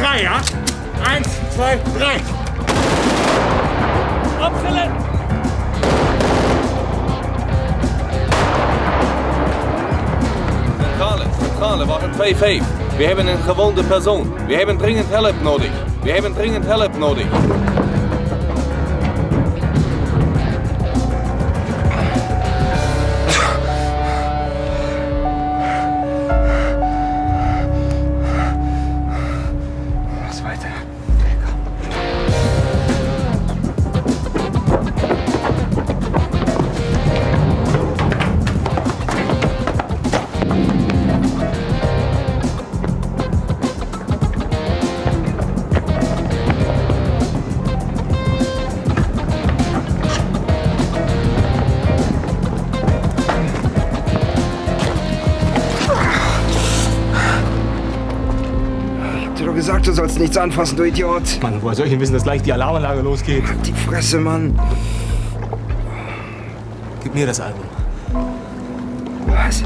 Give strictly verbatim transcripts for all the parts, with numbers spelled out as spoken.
drei, ja? Eins, zwei, drei. Abstellen! Zentrale, Zentrale, wagen twee vijf. We hebben een gewonde persoon. We hebben dringend hulp nodig. We hebben dringend hulp nodig. Du sollst nichts anfassen, du Idiot. Mann, woher soll ich denn wissen, dass gleich die Alarmanlage losgeht? Halt die Fresse, Mann. Gib mir das Album. Was?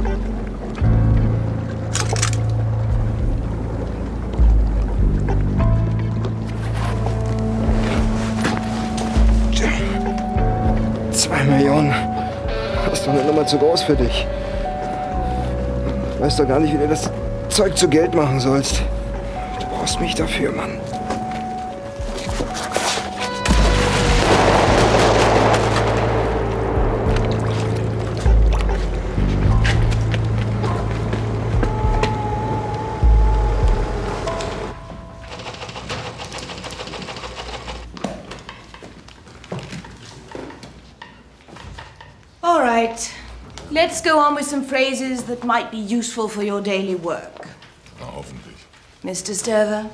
Zwei Millionen. Das ist doch eine Nummer zu groß für dich. Du weißt doch gar nicht, wie du das Zeug zu Geld machen sollst. Du brauchst mich dafür, Mann. All right. Let's go on with some phrases that might be useful for your daily work. Na, hoffentlich. Mister Stover?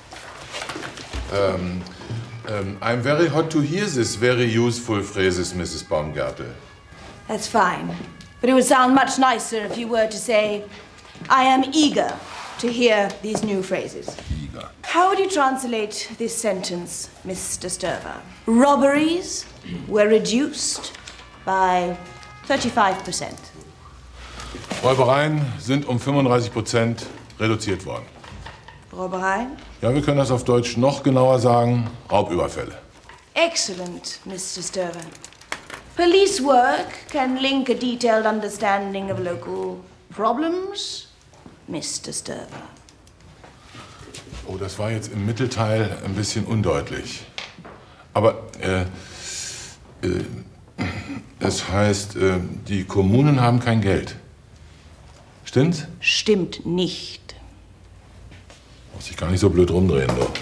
Um, um, I'm very hot to hear this very useful phrases, Missus Baumgartel. That's fine. But it would sound much nicer if you were to say, I am eager to hear these new phrases. Eager. How would you translate this sentence, Mister Stover? Robberies were reduced by thirty-five percent. Räubereien sind um fünfunddreißig Prozent reduziert worden. Räubereien? Ja, wir können das auf Deutsch noch genauer sagen. Raubüberfälle. Excellent, Mister Stover. Police work can link a detailed understanding of local problems, Mister Stover. Oh, das war jetzt im Mittelteil ein bisschen undeutlich. Aber äh, äh, es heißt, äh, die Kommunen haben kein Geld. Stimmt's? Stimmt nicht. Muss ich gar nicht so blöd rumdrehen, doch.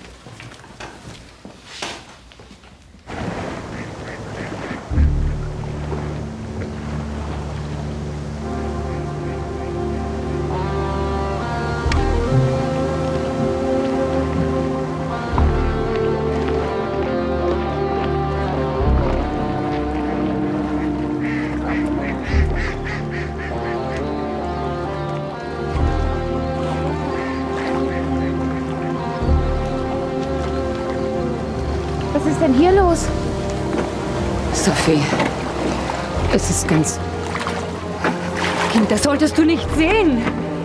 Was ist denn hier los? Sophie, es ist ganz... Kind, das solltest du nicht sehen.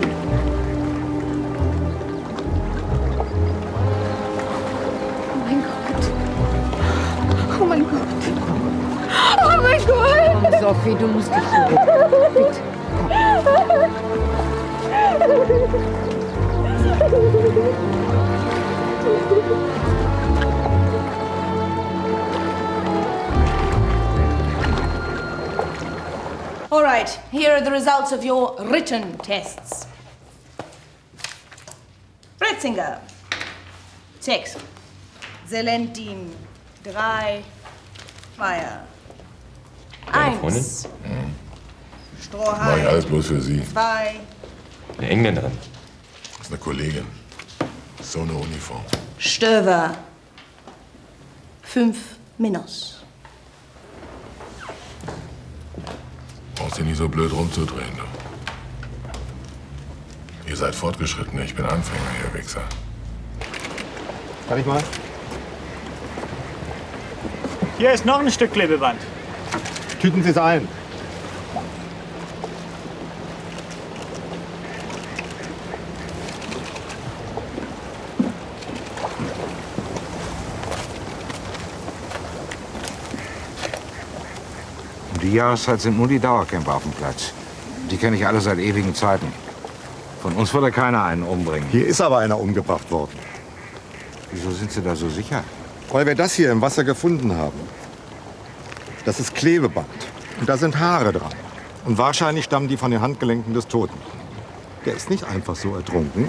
Oh mein Gott. Oh mein Gott. Oh mein Gott. Komm, Sophie, du musst dich hier bitte. All right, here are the results of your written tests. Bretzinger, sechs. Selentin, drei. Meier, eins. Mhm. Strohhalm, Mach ich alles bloß für Sie. zwei. Eine Engländerin. Das ist eine Kollegin. So eine Uniform. Stover, fünf minus. Brauchst dich nicht so blöd rumzudrehen, du. Ihr seid Fortgeschrittene, ich bin Anfänger, ihr Wichser. Kann ich mal? Hier ist noch ein Stück Klebeband. Tüten Sie es ein. die Jahreszeit sind nur die Dauercamper auf dem Platz. Die kenne ich alle seit ewigen Zeiten. Von uns würde keiner einen umbringen. Hier ist aber einer umgebracht worden. Wieso sind Sie da so sicher? Weil wir das hier im Wasser gefunden haben. Das ist Klebeband. Und da sind Haare dran. Und wahrscheinlich stammen die von den Handgelenken des Toten. Der ist nicht einfach so ertrunken.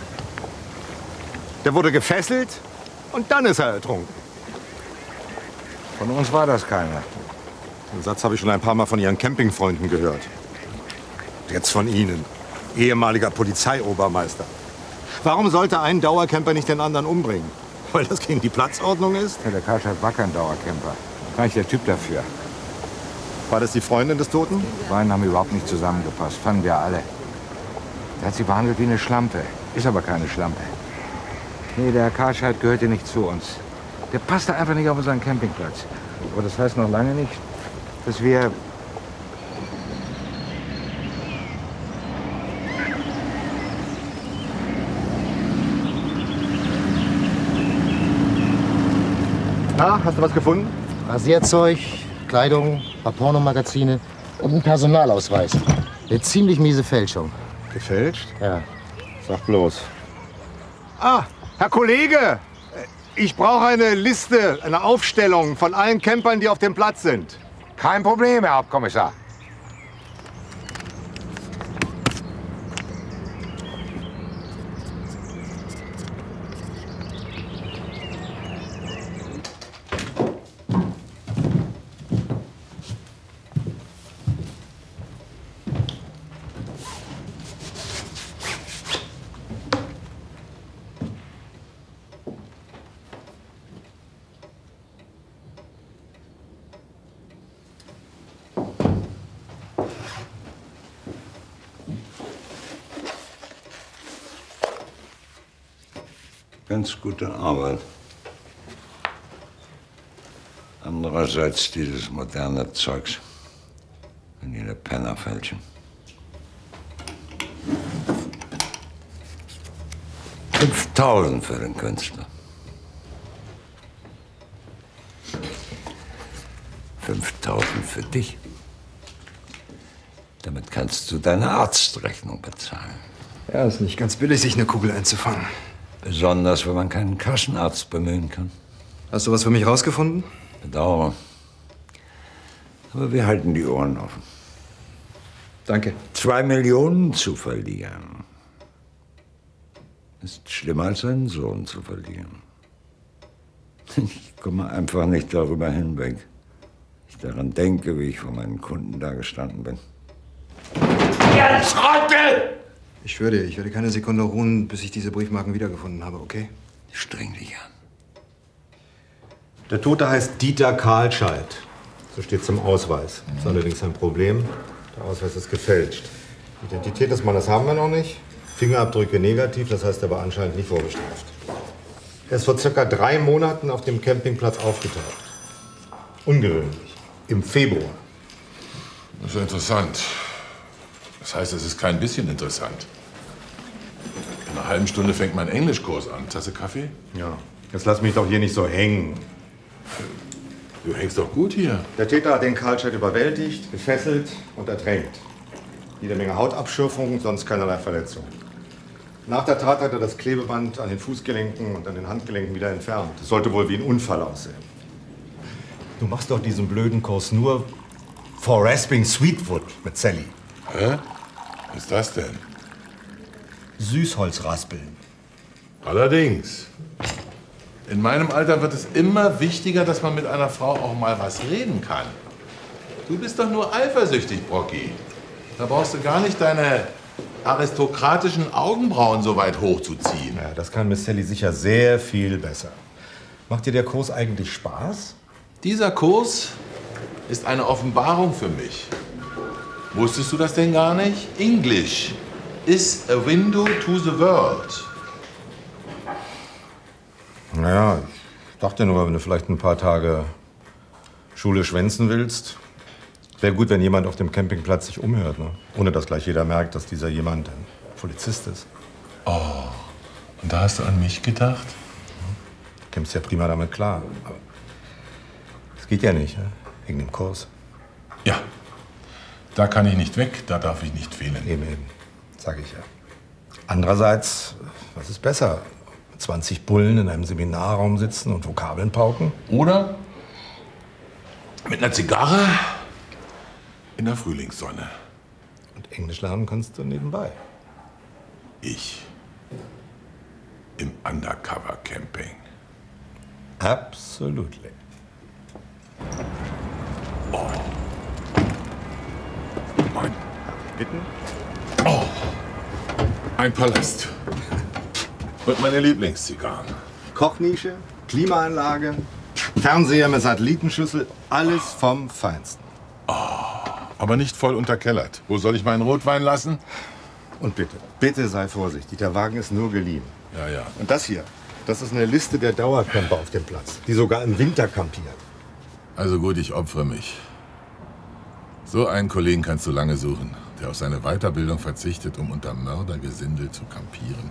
Der wurde gefesselt und dann ist er ertrunken. Von uns war das keiner. Den Satz habe ich schon ein paar Mal von Ihren Campingfreunden gehört. Jetzt von Ihnen, ehemaliger Polizeiobermeister. Warum sollte ein Dauercamper nicht den anderen umbringen? Weil das gegen die Platzordnung ist? Ja, der Karlscheid war kein Dauercamper. War nicht der Typ dafür. War das die Freundin des Toten? Die beiden haben überhaupt nicht zusammengepasst. Fanden wir alle. Der hat sie behandelt wie eine Schlampe. Ist aber keine Schlampe. Nee, der Herr Karlscheid gehörte nicht zu uns. Der passte einfach nicht auf unseren Campingplatz. Aber das heißt noch lange nicht, dass wir... Na, hast du was gefunden? Rasierzeug, Kleidung, ein paar Pornomagazine und ein Personalausweis. Eine ziemlich miese Fälschung. Gefälscht? Ja. Sag bloß. Ah, Herr Kollege! Ich brauche eine Liste, eine Aufstellung von allen Campern, die auf dem Platz sind. Kein Problem, Herr Hauptkommissar. Ganz gute Arbeit. Andererseits dieses moderne Zeugs. Wenn die eine Penner fälschen. fünftausend für den Künstler. fünftausend für dich. Damit kannst du deine Arztrechnung bezahlen. Ja, ist nicht ganz billig, sich eine Kugel einzufangen. Besonders, wenn man keinen Kassenarzt bemühen kann. Hast du was für mich rausgefunden? Bedauere. Aber wir halten die Ohren offen. Danke. Zwei Millionen zu verlieren ist schlimmer als einen Sohn zu verlieren. Ich komme einfach nicht darüber hinweg. Ich daran denke, wie ich vor meinen Kunden da gestanden bin. Jetzt Trottel! Ich schwöre dir, ich werde keine Sekunde ruhen, bis ich diese Briefmarken wiedergefunden habe, okay? Streng dich an. Der Tote heißt Dieter Karlscheid. So steht es im Ausweis. Das ist allerdings ein Problem. Der Ausweis ist gefälscht. Identität des Mannes haben wir noch nicht. Fingerabdrücke negativ, das heißt, er war anscheinend nicht vorbestraft. Er ist vor circa drei Monaten auf dem Campingplatz aufgetaucht. Ungewöhnlich. Im Februar. Das ist interessant. Das heißt, es ist kein bisschen interessant. In einer halben Stunde fängt mein Englischkurs an. Tasse Kaffee? Ja. Jetzt lass mich doch hier nicht so hängen. Du hängst doch gut hier. Der Täter hat den Karlscheid überwältigt, gefesselt und ertränkt. Jede Menge Hautabschürfungen, sonst keinerlei Verletzungen. Nach der Tat hat er das Klebeband an den Fußgelenken und an den Handgelenken wieder entfernt. Das sollte wohl wie ein Unfall aussehen. Du machst doch diesen blöden Kurs nur for rasping Sweetwood mit Sally. Hä? Was ist das denn? Süßholzraspeln. Allerdings. In meinem Alter wird es immer wichtiger, dass man mit einer Frau auch mal was reden kann. Du bist doch nur eifersüchtig, Brocky. Da brauchst du gar nicht deine aristokratischen Augenbrauen so weit hochzuziehen. Ja, das kann Miss Sally sicher sehr viel besser. Macht dir der Kurs eigentlich Spaß? Dieser Kurs ist eine Offenbarung für mich. Wusstest du das denn gar nicht? English is a window to the world. Naja, ich dachte nur, wenn du vielleicht ein paar Tage Schule schwänzen willst, wäre gut, wenn jemand auf dem Campingplatz sich umhört, ne? Ohne dass gleich jeder merkt, dass dieser jemand ein Polizist ist. Oh, und da hast du an mich gedacht? Du kämpfst ja prima damit klar. Aber das geht ja nicht, ne? Wegen dem Kurs. Ja. Da kann ich nicht weg, da darf ich nicht fehlen. Eben, eben. Sag ich ja. Andererseits, was ist besser? zwanzig Bullen in einem Seminarraum sitzen und Vokabeln pauken? Oder mit einer Zigarre in der Frühlingssonne. Und Englisch lernen kannst du nebenbei. Ich im Undercover-Camping. Absolutely. Oh. Mein. Bitten? Oh. Ein Palast. Und meine Lieblingszigarren. Kochnische, Klimaanlage, Fernseher mit Satellitenschüssel, alles vom Feinsten. Oh. Aber nicht voll unterkellert. Wo soll ich meinen Rotwein lassen? Und bitte, bitte sei vorsichtig. Der Wagen ist nur geliehen. Ja, ja. Und das hier, das ist eine Liste der Dauercamper auf dem Platz, die sogar im Winter campieren. Also gut, ich opfere mich. So einen Kollegen kannst du lange suchen, der auf seine Weiterbildung verzichtet, um unter Mördergesindel zu campieren.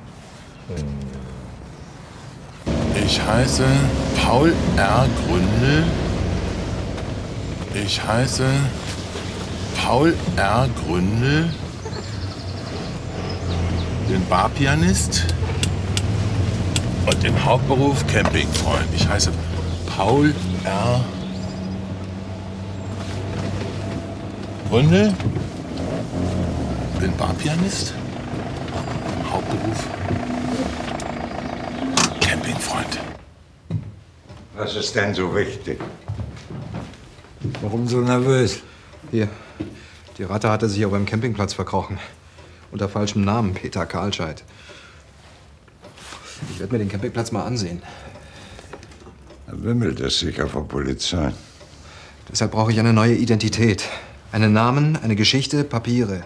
Ich heiße Paul R. Gründel. Ich heiße Paul R. Gründel. Bin Barpianist und im Hauptberuf Campingfreund. Ich heiße Paul R. Gründel. Bin Barpianist. Im Hauptberuf Campingfreund. Was ist denn so wichtig? Warum so nervös? Hier, die Ratte hatte sich auf einem Campingplatz verkrochen. Unter falschem Namen, Peter Karlscheid. Ich werde mir den Campingplatz mal ansehen. Da wimmelt es sicher vor Polizei. Deshalb brauche ich eine neue Identität. Einen Namen, eine Geschichte, Papiere.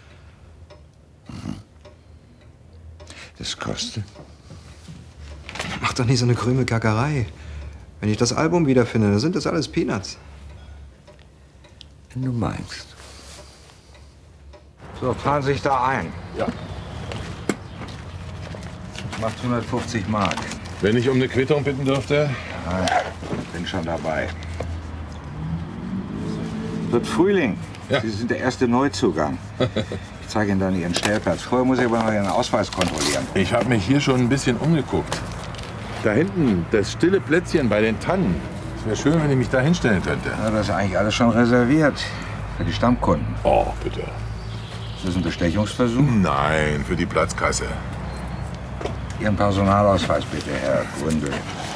Das kostet? Mach doch nicht so eine krüme Kackerei. Wenn ich das Album wiederfinde, dann sind das alles Peanuts. Wenn du meinst. So, fahren Sie sich da ein. Ja. Macht hundertfünfzig Mark. Wenn ich um eine Quittung bitten dürfte? Nein, bin schon dabei. Wird Frühling. Ja. Sie sind der erste Neuzugang. Ich zeige Ihnen dann Ihren Stellplatz. Vorher muss ich aber noch Ihren Ausweis kontrollieren. Ich habe mich hier schon ein bisschen umgeguckt. Da hinten, das stille Plätzchen bei den Tannen. Es wäre schön, wenn ich mich da hinstellen könnte. Ja, das ist eigentlich alles schon reserviert. Für die Stammkunden. Oh, bitte. Ist das ein Bestechungsversuch? Nein, für die Platzkasse. Ihren Personalausweis bitte, Herr Gründel.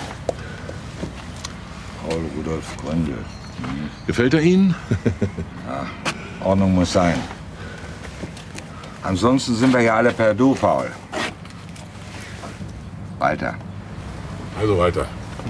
Paul Rudolf Gründel. Hm. Gefällt er Ihnen? Ja, Ordnung muss sein. Ansonsten sind wir ja alle per Du, Paul. Weiter. Also weiter.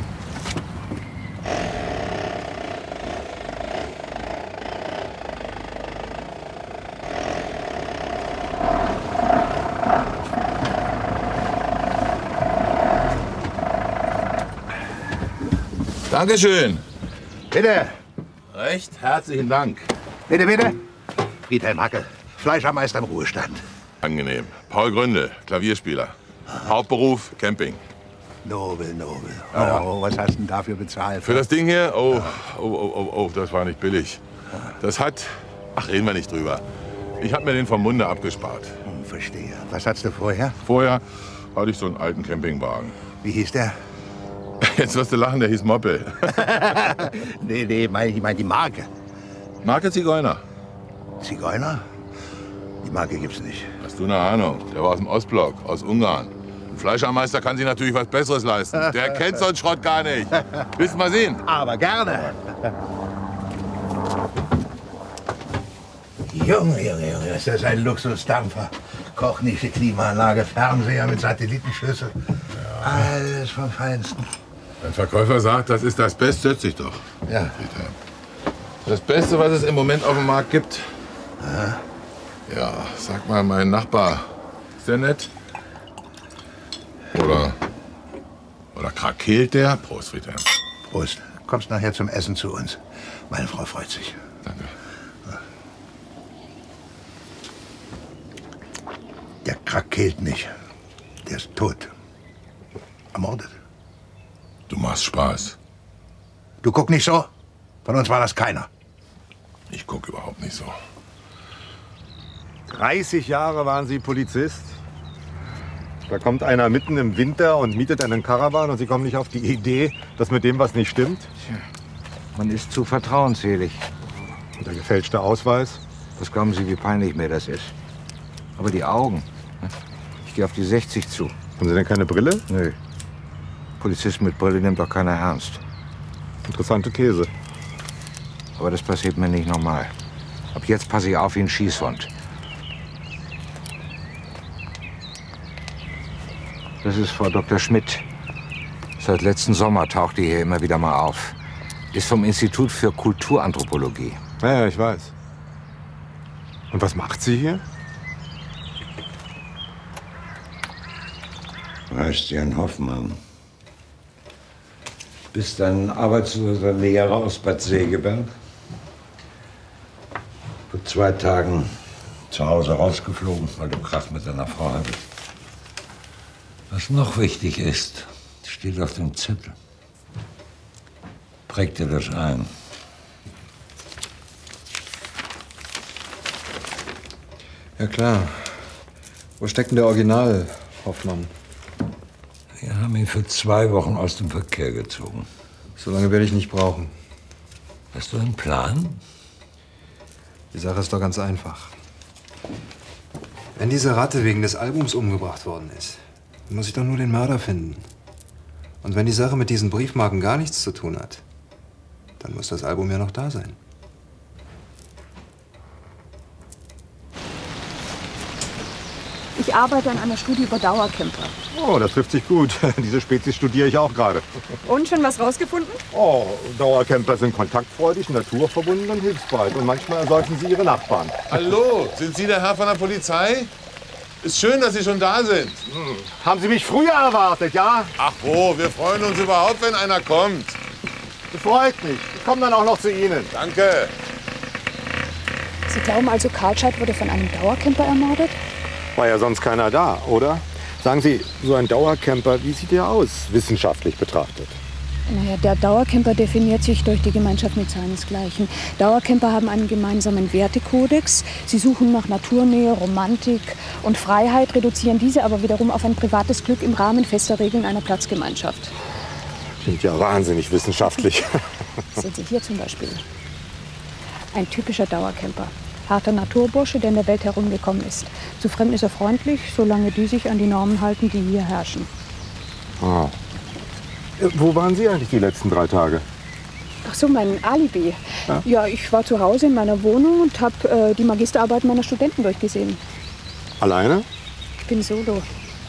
Dankeschön. Bitte. Recht herzlichen Dank. Bitte, bitte. Friedhelm Hackel, Fleischermeister im Ruhestand. Angenehm. Paul Gründel, Klavierspieler. Hauptberuf Camping. Nobel, nobel. Ja. Oh, was hast du denn dafür bezahlt? Für das Ding hier? Oh, oh, oh, oh, oh, das war nicht billig. Das hat... Ach, reden wir nicht drüber. Ich habe mir den vom Munde abgespart. Hm, verstehe. Was hattest du vorher? Vorher hatte ich so einen alten Campingwagen. Wie hieß der? Jetzt wirst du lachen, der hieß Moppel. nee, nee, mein, ich meine die Marke. Marke Zigeuner. Zigeuner? Die Marke gibt's nicht. Hast du eine Ahnung? Der war aus dem Ostblock, aus Ungarn. Ein Fleischermeister kann sich natürlich was Besseres leisten. Der kennt so einen Schrott gar nicht. Willst du mal sehen? Aber gerne. Junge, Junge, Junge, ist das ein Luxusdampfer. Kochnische Klimaanlage, Fernseher mit Satellitenschüssel. Ja. Alles vom Feinsten. Wenn Verkäufer sagt, das ist das Beste, setz dich doch. Ja. Das Beste, was es im Moment auf dem Markt gibt. Aha. Ja, sag mal, mein Nachbar. Ist der nett? Oder, oder krakeelt der? Prost, Friedhelm. Prost. Kommst nachher zum Essen zu uns. Meine Frau freut sich. Danke. Der krakeelt nicht. Der ist tot. Ermordet. Du machst Spaß. Du guck nicht so. Von uns war das keiner. Ich gucke überhaupt nicht so. dreißig Jahre waren Sie Polizist. Da kommt einer mitten im Winter und mietet einen Karawan und Sie kommen nicht auf die Idee, dass mit dem was nicht stimmt? Tja, man ist zu vertrauensselig. Und der gefälschte Ausweis? Was glauben Sie, wie peinlich mir das ist? Aber die Augen. Ich gehe auf die sechzig zu. Haben Sie denn keine Brille? Nö. Polizist mit Brille nimmt doch keiner ernst. Interessante These. Aber das passiert mir nicht normal. Ab jetzt passe ich auf wie ein Schießhund. Das ist Frau Doktor Schmidt. Seit letzten Sommer taucht die hier immer wieder mal auf. Ist vom Institut für Kulturanthropologie. Ja, ja, ich weiß. Und was macht sie hier? Christian Hoffmann. Bist ein arbeitsloser Lehrer aus Bad Segeberg. Vor zwei Tagen zu Hause rausgeflogen, weil du Krach mit deiner Frau hattest. Was noch wichtig ist, steht auf dem Zettel. Präg dir das ein. Ja klar. Wo steckt denn der Original, Hoffmann? Wir haben ihn für zwei Wochen aus dem Verkehr gezogen. So lange werde ich nicht brauchen. Hast du einen Plan? Die Sache ist doch ganz einfach. Wenn diese Ratte wegen des Albums umgebracht worden ist, dann muss ich doch nur den Mörder finden. Und wenn die Sache mit diesen Briefmarken gar nichts zu tun hat, dann muss das Album ja noch da sein. Ich arbeite an einer Studie über Dauercamper. Oh, das trifft sich gut. Diese Spezies studiere ich auch gerade. Und schon was rausgefunden? Oh, Dauercamper sind kontaktfreudig, naturverbunden und hilfsbereit. Und manchmal ersäufen sie ihre Nachbarn. Hallo, sind Sie der Herr von der Polizei? Ist schön, dass Sie schon da sind. Hm. Haben Sie mich früher erwartet, ja? Ach wo, wir freuen uns überhaupt, wenn einer kommt. Das freut mich. Ich komme dann auch noch zu Ihnen. Danke. Sie glauben also, Karlscheid wurde von einem Dauercamper ermordet? War ja sonst keiner da, oder? Sagen Sie, so ein Dauercamper, wie sieht der aus, wissenschaftlich betrachtet? Naja, der Dauercamper definiert sich durch die Gemeinschaft mit seinesgleichen. Dauercamper haben einen gemeinsamen Wertekodex. Sie suchen nach Naturnähe, Romantik und Freiheit, reduzieren diese aber wiederum auf ein privates Glück im Rahmen fester Regeln einer Platzgemeinschaft. Klingt ja wahnsinnig wissenschaftlich. Sehen Sie hier zum Beispiel. Ein typischer Dauercamper. Harter Naturbursche, der in der Welt herumgekommen ist. Zu Fremden ist er freundlich, solange die sich an die Normen halten, die hier herrschen. Ah. Wo waren Sie eigentlich die letzten drei Tage? Ach so, mein Alibi. Ja? Ja, ich war zu Hause in meiner Wohnung und habe äh, die Magisterarbeit meiner Studenten durchgesehen. Alleine? Ich bin solo.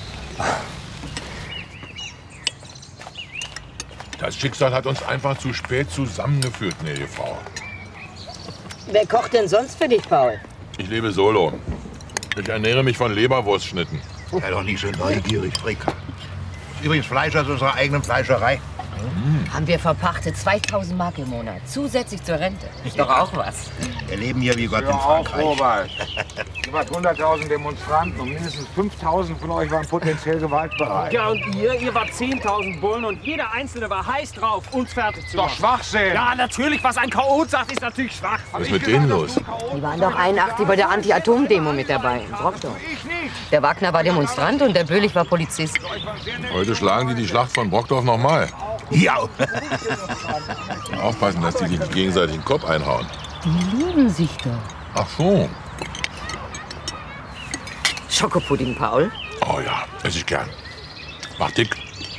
Das Schicksal hat uns einfach zu spät zusammengeführt, gnädige Frau. Wer kocht denn sonst für dich, Paul? Ich lebe solo. Ich ernähre mich von Leberwurstschnitten. Sei doch nicht so neugierig, Frick. Das ist übrigens Fleisch aus unserer eigenen Fleischerei. Mhm. Haben wir verpachtet zweitausend Mark im Monat. Zusätzlich zur Rente. Ist doch auch was. Wir leben hier wie Gott Ja, in Frankreich. auch, Robert. Ihr wart hunderttausend Demonstranten und mindestens fünftausend von euch waren potenziell gewaltbereit. Ja, und ihr? Ihr wart zehntausend Bullen und jeder Einzelne war heiß drauf, uns fertig zu Doch machen. Schwachsinn! Ja, natürlich. Was ein Chaot sagt, ist natürlich schwach. Was ist mit denen los? Die waren doch einundachtzig bei der Anti-Atom-Demo mit dabei. In Brockdorf. Der Wagner war Demonstrant und der Böhlich war Polizist. Heute schlagen die die Schlacht von Brockdorf noch mal. Ja. Aufpassen, dass die sich nicht gegenseitig den Kopf einhauen. Die lieben sich doch. Ach so. Schokopudding, Paul. Oh ja, esse ich gern. Mach dick.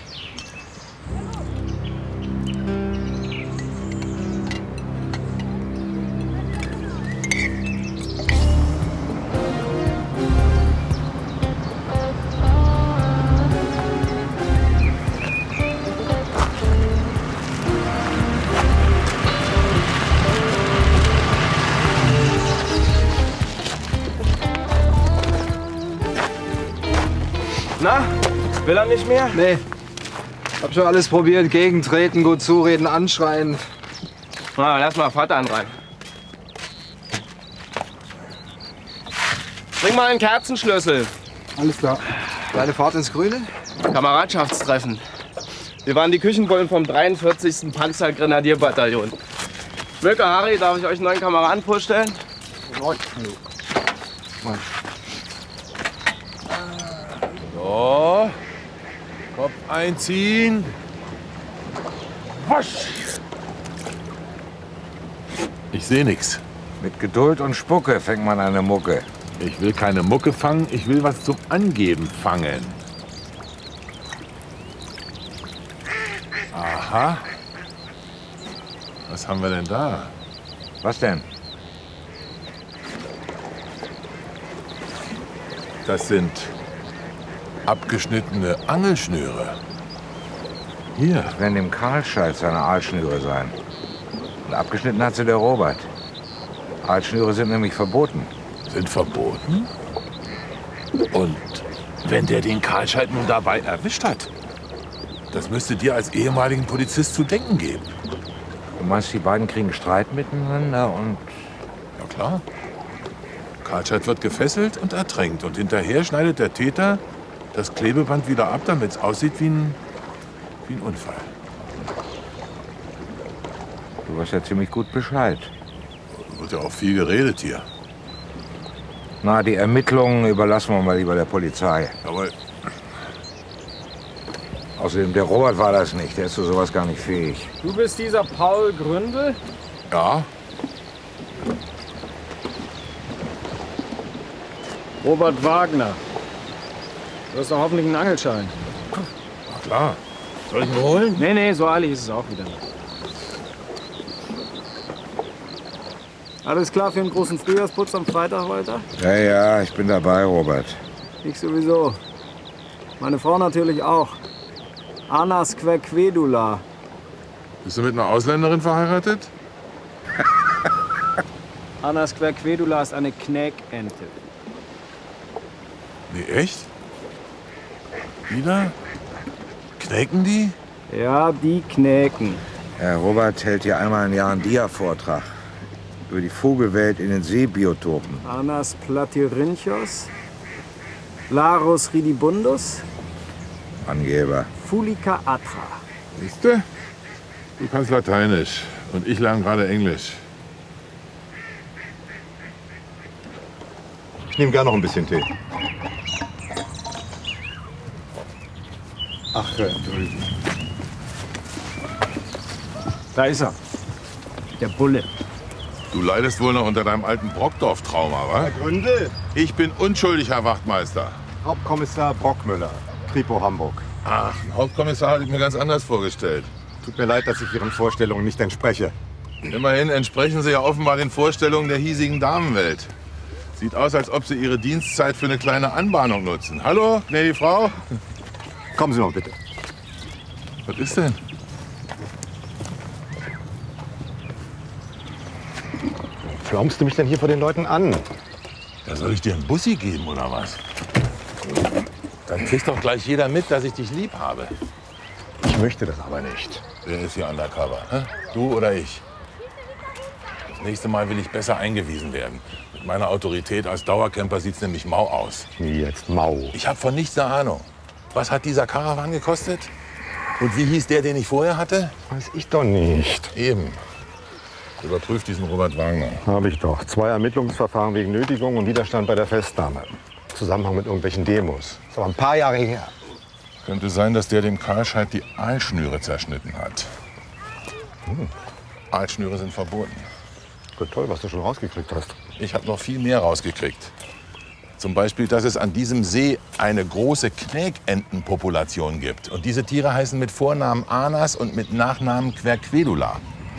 Na, will er nicht mehr? Nee. Hab schon alles probiert. Gegentreten, gut zureden, anschreien. Na, lass mal Vater rein. Bring mal einen Kerzenschlüssel. Alles klar. Deine Fahrt ins Grüne? Kameradschaftstreffen. Wir waren die Küchenbullen vom dreiundvierzigsten Panzergrenadierbataillon. Möcker, Harry, darf ich euch einen neuen Kameraden vorstellen? So, Kopf einziehen. Wasch! Ich sehe nichts. Mit Geduld und Spucke fängt man eine Mucke. Ich will keine Mucke fangen, ich will was zum Angeben fangen. Aha. Was haben wir denn da? Was denn? Das sind abgeschnittene Angelschnüre. Hier. Das werden dem Karlscheid seine Aalschnüre sein. Und abgeschnitten hat sie der Robert. Aalschnüre sind nämlich verboten. Sind verboten? Und wenn der den Karlscheid nun dabei erwischt hat? Das müsste dir als ehemaligen Polizist zu denken geben. Du meinst, die beiden kriegen Streit miteinander und... Ja klar. Karlscheid wird gefesselt und ertränkt. Und hinterher schneidet der Täter das Klebeband wieder ab, damit es aussieht wie ein, wie ein Unfall. Du weißt ja ziemlich gut Bescheid. Wird ja auch viel geredet hier. Na, die Ermittlungen überlassen wir mal lieber der Polizei. Aber... Außerdem, der Robert war das nicht. Der ist zu sowas gar nicht fähig. Du bist dieser Paul Gründel? Ja. Robert Wagner. Du hast doch hoffentlich einen Angelschein. Na klar. Soll ich ihn holen? Nee, nee, so eilig ist es auch wieder nicht. Alles klar für einen großen Frühjahrsputz am Freitag, Walter? Ja, ja, ich bin dabei, Robert. Ich sowieso. Meine Frau natürlich auch. Anna Squerquedula. Bist du mit einer Ausländerin verheiratet? Anna Squerquedula ist eine Knäkente. Nee, echt? Wieder? Knäken die? Ja, die knäken. Herr Robert hält hier einmal im Jahr einen Dia-Vortrag über die Vogelwelt in den Seebiotopen. Anas platyrhynchos, Larus ridibundus, Angeber. Fulica atra. Siehst du? Du kannst Lateinisch und ich lerne gerade Englisch. Ich nehme gerne noch ein bisschen Tee. Ach, äh, da ist er. Der Bulle. Du leidest wohl noch unter deinem alten Brockdorf-Trauma, wa? Herr Gründel. Ich bin unschuldig, Herr Wachtmeister. Hauptkommissar Brockmüller, Kripo Hamburg. Ach, einen Hauptkommissar hatte ich mir ganz anders vorgestellt. Tut mir leid, dass ich Ihren Vorstellungen nicht entspreche. Immerhin entsprechen Sie ja offenbar den Vorstellungen der hiesigen Damenwelt. Sieht aus, als ob Sie Ihre Dienstzeit für eine kleine Anbahnung nutzen. Hallo, gnädige Frau? Kommen Sie noch bitte. Was ist denn? Pflaumst du mich denn hier vor den Leuten an? Ja, soll ich dir einen Bussi geben, oder was? Dann kriegt doch gleich jeder mit, dass ich dich lieb habe. Ich möchte das aber nicht. Wer ist hier undercover? Hä? Du oder ich? Das nächste Mal will ich besser eingewiesen werden. Mit meiner Autorität als Dauercamper sieht's nämlich mau aus. Wie jetzt mau? Ich habe von nichts eine Ahnung. Was hat dieser Karawan gekostet? Und wie hieß der, den ich vorher hatte? Weiß ich doch nicht. Eben. Überprüft diesen Robert Wagner. Habe ich doch. Zwei Ermittlungsverfahren wegen Nötigung und Widerstand bei der Festnahme. Zusammenhang mit irgendwelchen Demos. Ist aber ein paar Jahre her. Könnte sein, dass der dem Karlscheid die Aalschnüre zerschnitten hat. Hm. Aalschnüre sind verboten. Gut, toll, was du schon rausgekriegt hast. Ich habe noch viel mehr rausgekriegt. Zum Beispiel, dass es an diesem See eine große Knäkentenpopulation gibt. Und diese Tiere heißen mit Vornamen Anas und mit Nachnamen Querquedula.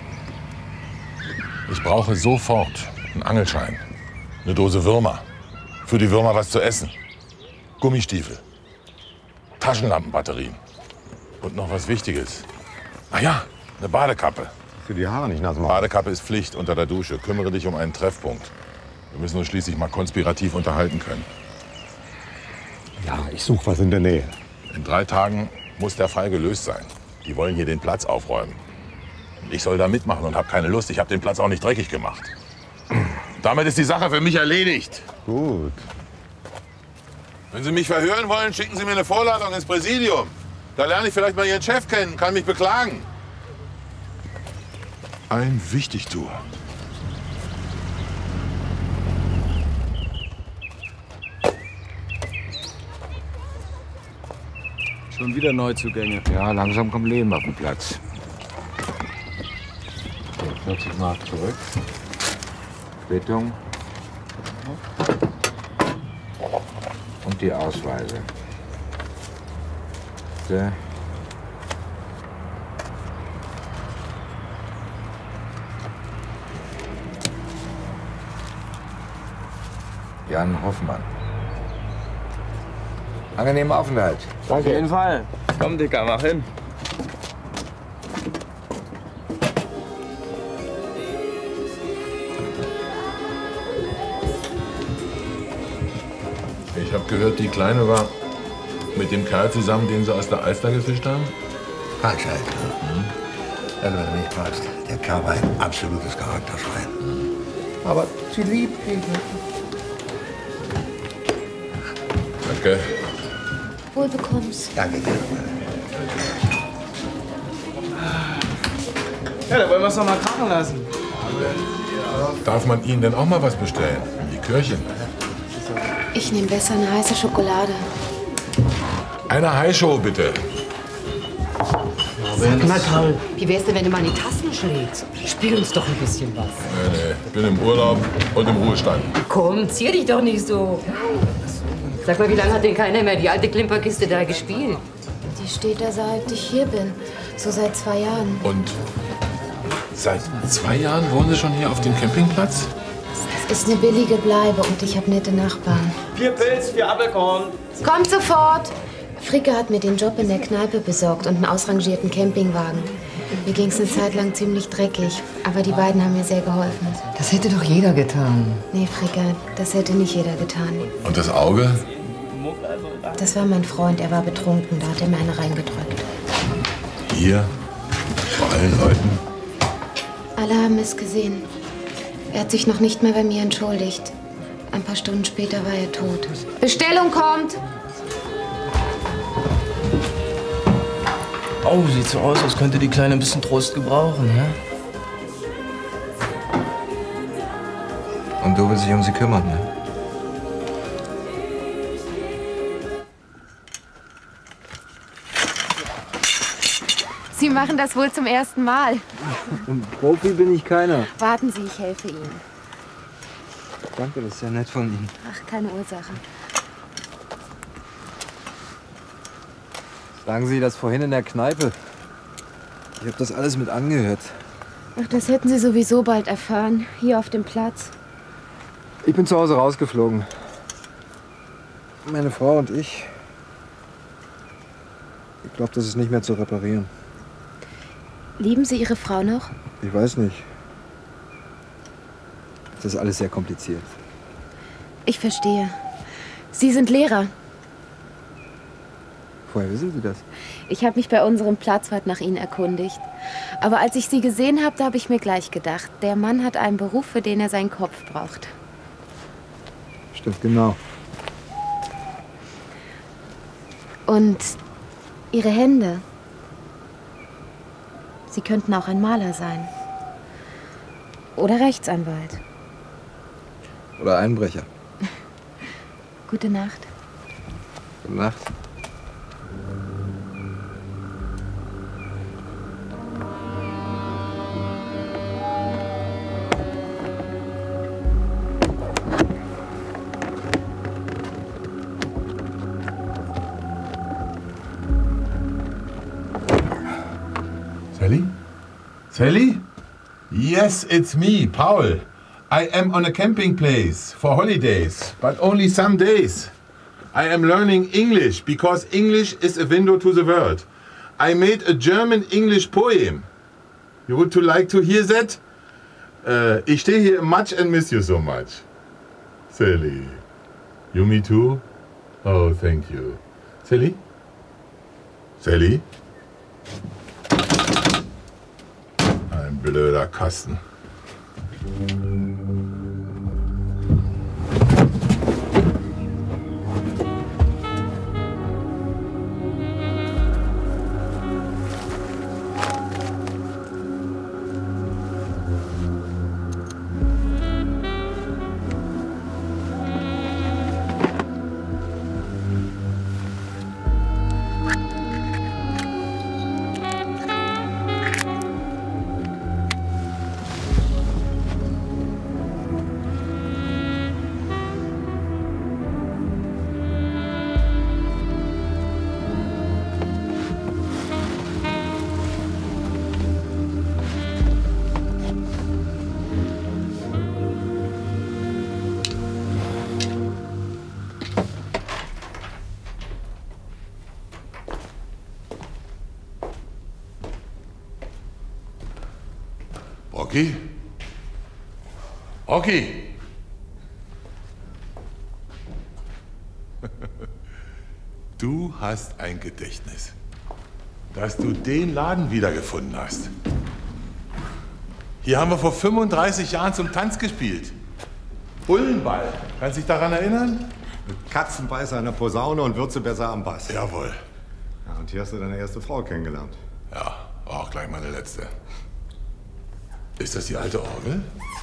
Ich brauche sofort einen Angelschein, eine Dose Würmer, für die Würmer was zu essen, Gummistiefel, Taschenlampenbatterien und noch was Wichtiges. Ach ja, eine Badekappe. Für die Haare nicht nass machen. Badekappe ist Pflicht unter der Dusche. Kümmere dich um einen Treffpunkt. Wir müssen uns schließlich mal konspirativ unterhalten können. Ja, ich suche was in der Nähe. In drei Tagen muss der Fall gelöst sein. Die wollen hier den Platz aufräumen. Ich soll da mitmachen und habe keine Lust. Ich habe den Platz auch nicht dreckig gemacht. Damit ist die Sache für mich erledigt. Gut. Wenn Sie mich verhören wollen, schicken Sie mir eine Vorladung ins Präsidium. Da lerne ich vielleicht mal Ihren Chef kennen, kann mich beklagen. Ein Wichtigtuch. Schon wieder Neuzugänge. Ja, langsam kommt Leben auf den Platz. vierzig Mark zurück. Quittung. Und die Ausweise. Bitte. Jan Hoffmann. Angenehmen Aufenthalt. Auf jeden Fall. Komm, Dicker, mach hin. Ich habe gehört, die Kleine war mit dem Kerl zusammen, den sie aus der Alster gefischt haben. Falsch, halt. Mhm. Das hat nicht passt. Der Kerl war ein absolutes Charakterschwein. Mhm. Aber sie liebt ihn. Danke. Wohl bekommst. Danke dir. Ja, da wollen wir es noch mal krachen lassen. Darf man Ihnen denn auch mal was bestellen? Ein Likörchen? Ich nehme besser eine heiße Schokolade. Eine Highshow, bitte. Na toll. Wie wär's denn, wenn du mal in die Tasten schlägst? Spiel uns doch ein bisschen was. Nee, nee, ich bin im Urlaub und im Ruhestand. Komm, zier dich doch nicht so. Sag mal, wie lange hat denn keiner mehr die alte Klimperkiste da gespielt? Die steht da, seit ich hier bin. So seit zwei Jahren. Und seit zwei Jahren wohnen Sie schon hier auf dem Campingplatz? Das ist eine billige Bleibe und ich habe nette Nachbarn. Vier Pilz, vier Apfelkorn. Kommt sofort! Fricke hat mir den Job in der Kneipe besorgt und einen ausrangierten Campingwagen. Mir ging es eine Zeit lang ziemlich dreckig, aber die beiden haben mir sehr geholfen. Das hätte doch jeder getan. Nee, Fricke, das hätte nicht jeder getan. Und das Auge? Das war mein Freund, er war betrunken, da hat er mir eine reingedrückt. Hier? Vor allen Leuten? Alle haben es gesehen. Er hat sich noch nicht mehr bei mir entschuldigt. Ein paar Stunden später war er tot. Bestellung kommt! Oh, sieht so aus, als könnte die Kleine ein bisschen Trost gebrauchen, ne? Und du willst dich um sie kümmern, ne? Sie machen das wohl zum ersten Mal. Ein Profi bin ich keiner. Warten Sie, ich helfe Ihnen. Danke, das ist ja nett von Ihnen. Ach, keine Ursache. Sagen Sie das vorhin in der Kneipe. Ich habe das alles mit angehört. Ach, das hätten Sie sowieso bald erfahren, hier auf dem Platz. Ich bin zu Hause rausgeflogen. Meine Frau und ich. Ich glaube, das ist nicht mehr zu reparieren. Lieben Sie Ihre Frau noch? Ich weiß nicht. Das ist alles sehr kompliziert. Ich verstehe. Sie sind Lehrer. Woher wissen Sie das? Ich habe mich bei unserem Platzwart nach Ihnen erkundigt. Aber als ich Sie gesehen habe, da habe ich mir gleich gedacht, der Mann hat einen Beruf, für den er seinen Kopf braucht. Stimmt, genau. Und Ihre Hände. Sie könnten auch ein Maler sein. Oder Rechtsanwalt. Oder Einbrecher. Gute Nacht. Gute Nacht. Sally? Sally? Yes, it's me, Paul. I am on a camping place for holidays, but only some days. I am learning English because English is a window to the world. I made a German-English poem. You would to like to hear that? Uh, ich stehe hier much and miss you so much. Sally. You me too? Oh, thank you. Sally? Sally? Ein blöder Kasten. Oki? Oki? Du hast ein Gedächtnis. Dass du den Laden wiedergefunden hast. Hier haben wir vor fünfunddreißig Jahren zum Tanz gespielt. Bullenball. Kannst du dich daran erinnern? Mit Katzenbeißer an der Posaune und Würzebesser am Bass. Jawohl. Ja, und hier hast du deine erste Frau kennengelernt. Ja, war auch gleich meine letzte. Ist das die alte Orgel?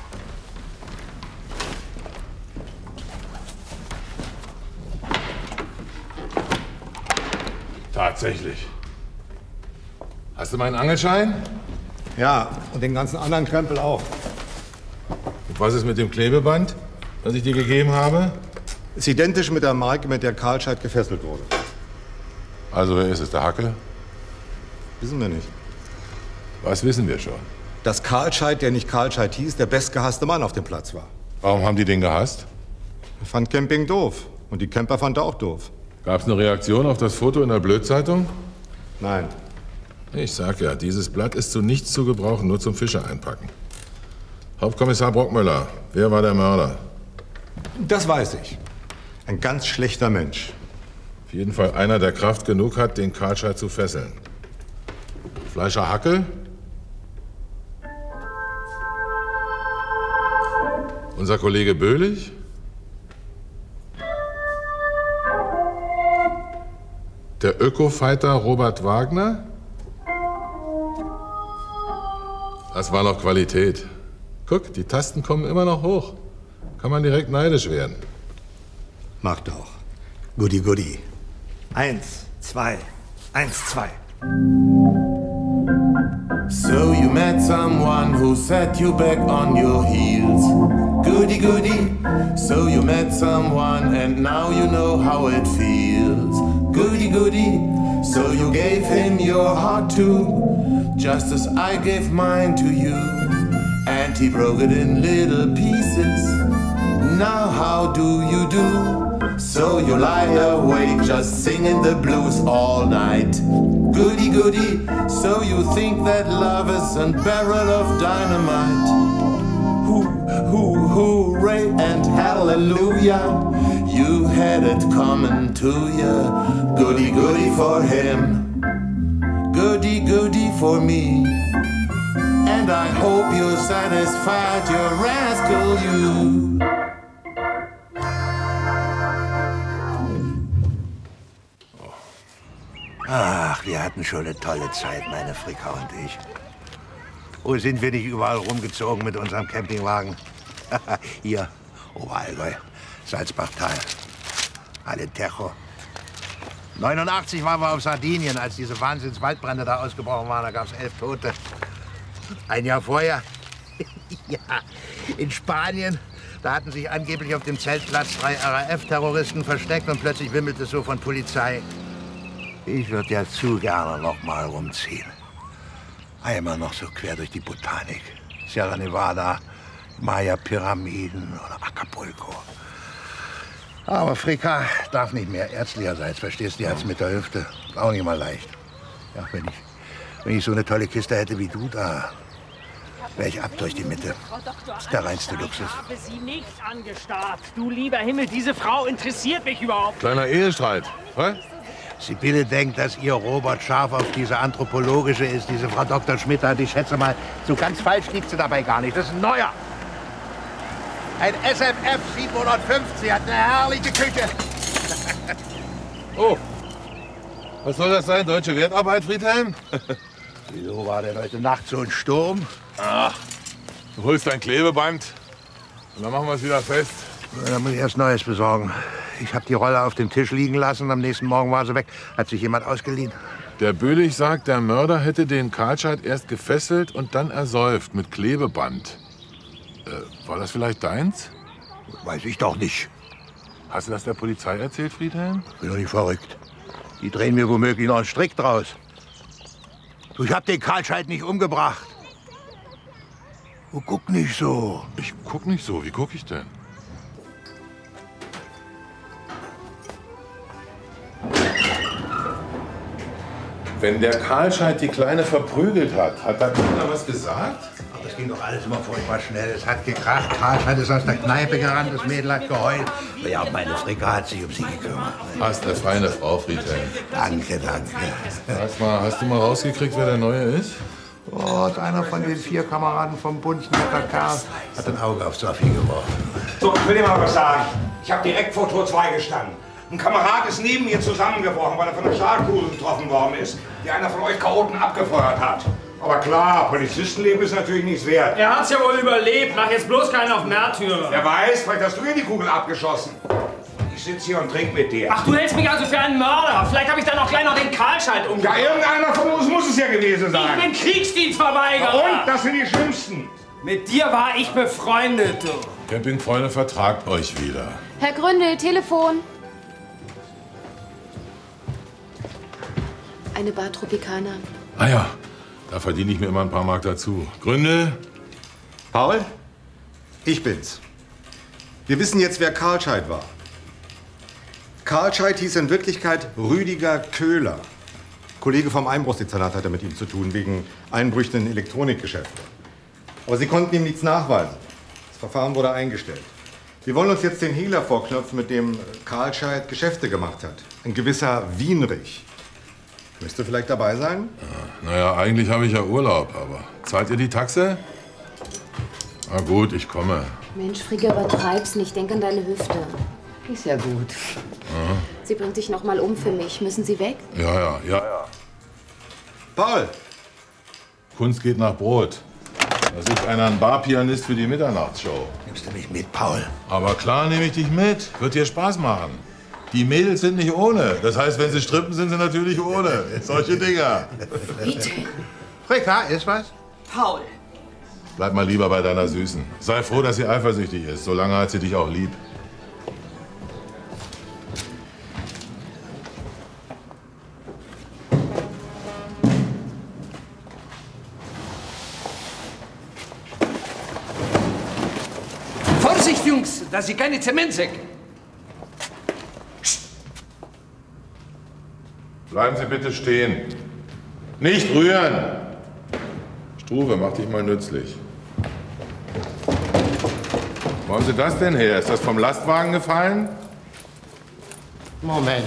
Tatsächlich. Hast du meinen Angelschein? Ja, und den ganzen anderen Krempel auch. Und was ist mit dem Klebeband, das ich dir gegeben habe? Ist identisch mit der Marke, mit der Karl Scheidt gefesselt wurde. Also wer ist es, der Hacke? Wissen wir nicht. Was wissen wir schon? Dass Karl Scheidt, der nicht Karl Scheidt hieß, der bestgehasste Mann auf dem Platz war. Warum haben die den gehasst? Er fand Camping doof. Und die Camper fand er auch doof. Gab's eine Reaktion auf das Foto in der Blödzeitung? Nein. Ich sag ja, dieses Blatt ist zu nichts zu gebrauchen, nur zum Fische einpacken. Hauptkommissar Brockmüller, wer war der Mörder? Das weiß ich. Ein ganz schlechter Mensch. Auf jeden Fall einer, der Kraft genug hat, den Karl Scheidt zu fesseln. Fleischer Hacke? Unser Kollege Böhlich? Der Öko-Fighter Robert Wagner? Das war noch Qualität. Guck, die Tasten kommen immer noch hoch. Kann man direkt neidisch werden. Mach doch. Goody, goody. Eins, zwei, eins, zwei. So you met someone who set you back on your heels. Goody, goody. So you met someone and now you know how it feels. Goody, goody. So you gave him your heart too, just as I gave mine to you. And he broke it in little pieces. Now how do you do? So you lie awake just singing the blues all night. Goody, goody. So you think that love is a barrel of dynamite. Hoo, hoo, hooray and hallelujah. You had it coming to ya. Goody, goody for him. Goody, goody for me. And I hope you're satisfied, you rascal, you. Ach, wir hatten schon eine tolle Zeit, meine Fricka und ich. Wo sind wir nicht überall rumgezogen mit unserem Campingwagen? Hier, Oberallgäu, Salzbachtal, Alentejo. neunundachtzig waren wir auf Sardinien, als diese Wahnsinns-Waldbrände da ausgebrochen waren. Da gab es elf Tote. Ein Jahr vorher, ja, in Spanien, da hatten sich angeblich auf dem Zeltplatz drei R A F-Terroristen versteckt und plötzlich wimmelte es so von Polizei. Ich würde ja zu gerne noch mal rumziehen. Einmal noch so quer durch die Botanik. Sierra Nevada, Maya-Pyramiden oder Acapulco. Aber Fricka darf nicht mehr ärztlicherseits, verstehst du, jetzt mit der Hüfte. Auch nicht mal leicht. Ja, wenn ich, wenn ich so eine tolle Kiste hätte wie du da, wäre ich ab durch die Mitte. Das ist der reinste Luxus. Ich habe sie nicht angestarrt. Du lieber Himmel, diese Frau interessiert mich überhaupt. Kleiner Ehestreit, was? Sibylle denkt, dass ihr Robert scharf auf diese anthropologische ist, diese Frau Doktor Schmidt hat. Ich schätze mal, so ganz falsch liegt sie dabei gar nicht. Das ist ein neuer. Ein S M F siebenhundertfünfzig, hat eine herrliche Küche. Oh, was soll das sein? Deutsche Wertarbeit, Friedhelm? Wieso war denn heute Nacht so ein Sturm? Ach, du holst dein Klebeband und dann machen wir es wieder fest. Ja, dann muss ich erst Neues besorgen. Ich habe die Rolle auf dem Tisch liegen lassen und am nächsten Morgen war sie weg. Hat sich jemand ausgeliehen? Der Böhlich sagt, der Mörder hätte den Karl Scheidt erst gefesselt und dann ersäuft mit Klebeband. Äh, war das vielleicht deins? Weiß ich doch nicht. Hast du das der Polizei erzählt, Friedhelm? Bin doch nicht verrückt. Die drehen mir womöglich noch einen Strick draus. Du, ich hab den Karl Scheidt nicht umgebracht. Du guck nicht so. Ich guck nicht so. Wie guck ich denn? Wenn der Karlscheid die Kleine verprügelt hat, hat da keiner was gesagt? Aber das ging doch alles immer furchtbar schnell. Es hat gekracht, Karlscheid ist aus der Kneipe gerannt, das Mädel hat geheult. Ja, und meine Fricke hat sich um sie gekümmert. Hast eine feine Frau, Friedhelm. Danke, danke. Sag mal, hast du mal rausgekriegt, wer der Neue ist? Oh, ist einer von den vier Kameraden vom Bund, netter Kerl, hat ein Auge auf Sophie geworfen. So, ich will dir mal was sagen. Ich habe direkt vor Tor zwei gestanden. Ein Kamerad ist neben mir zusammengebrochen, weil er von einer Stahlkugel getroffen worden ist, die einer von euch Chaoten abgefeuert hat. Aber klar, Polizistenleben ist natürlich nichts wert. Er hat's ja wohl überlebt. Mach jetzt bloß keinen auf Märtyrer. Wer weiß, vielleicht hast du ja die Kugel abgeschossen. Ich sitze hier und trinke mit dir. Ach, du hältst mich also für einen Mörder. Vielleicht habe ich dann auch gleich noch den Karlscheid umgebracht. Ja, irgendeiner von uns muss es ja gewesen sein. Ich bin Kriegsdienstverweigerer. Und? Das sind die Schlimmsten. Mit dir war ich befreundet, du. Campingfreunde, vertragt euch wieder. Herr Gründel, Telefon. Eine Bar Tropicana. Ah ja, da verdiene ich mir immer ein paar Mark dazu. Gründe? Paul? Ich bin's. Wir wissen jetzt, wer Karlscheid war. Karlscheid hieß in Wirklichkeit Rüdiger Köhler. Kollege vom Einbruchsdezernat hatte mit ihm zu tun, wegen Einbrüchen in Elektronikgeschäfte. Aber sie konnten ihm nichts nachweisen. Das Verfahren wurde eingestellt. Wir wollen uns jetzt den Hehler vorknöpfen, mit dem Karlscheid Geschäfte gemacht hat. Ein gewisser Wienrich. Müsste vielleicht dabei sein? Ja, naja, eigentlich habe ich ja Urlaub, aber zahlt ihr die Taxe? Na gut, ich komme. Mensch, Fricke, übertreib's nicht. Denk an deine Hüfte. Ist ja gut. Aha. Sie bringt sich noch mal um für mich. Müssen Sie weg? Ja, ja, ja, ja. Paul! Kunst geht nach Brot. Da ist einer ein Barpianist für die Mitternachtsshow. Nimmst du mich mit, Paul? Aber klar nehme ich dich mit. Wird dir Spaß machen. Die Mädels sind nicht ohne. Das heißt, wenn sie strippen, sind sie natürlich ohne. Solche Dinger. Bitte. Fricka, ist was? Paul. Bleib mal lieber bei deiner Süßen. Sei froh, dass sie eifersüchtig ist. Solange hat sie dich auch lieb. Vorsicht, Jungs, dass Sie keine Zementsäcke. Bleiben Sie bitte stehen. Nicht rühren! Struve, mach dich mal nützlich. Wo haben Sie das denn her? Ist das vom Lastwagen gefallen? Moment.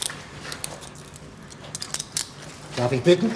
Darf ich bitten?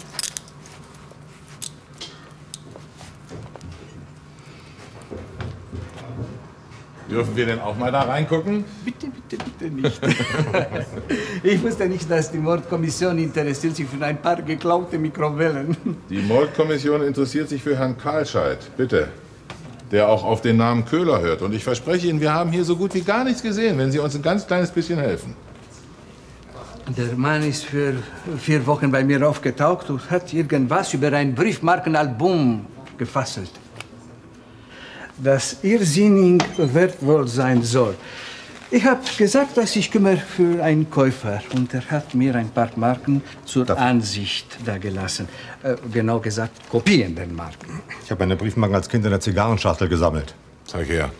Dürfen wir denn auch mal da reingucken? Bitte, bitte, bitte nicht. Ich wusste nicht, dass die Mordkommission interessiert sich für ein paar geklaute Mikrowellen. Die Mordkommission interessiert sich für Herrn Karlscheid. Bitte. Der auch auf den Namen Köhler hört. Und ich verspreche Ihnen, wir haben hier so gut wie gar nichts gesehen, wenn Sie uns ein ganz kleines bisschen helfen. Der Mann ist für vier Wochen bei mir aufgetaucht und hat irgendwas über ein Briefmarkenalbum gefasselt. Das irrsinnig wertvoll sein soll. Ich habe gesagt, dass ich kümmere für einen Käufer. Und er hat mir ein paar Marken zur das Ansicht dagelassen. Äh, genau gesagt, Kopien der Marken. Ich habe meine Briefmarken als Kind in der Zigarrenschachtel gesammelt. Zeig her.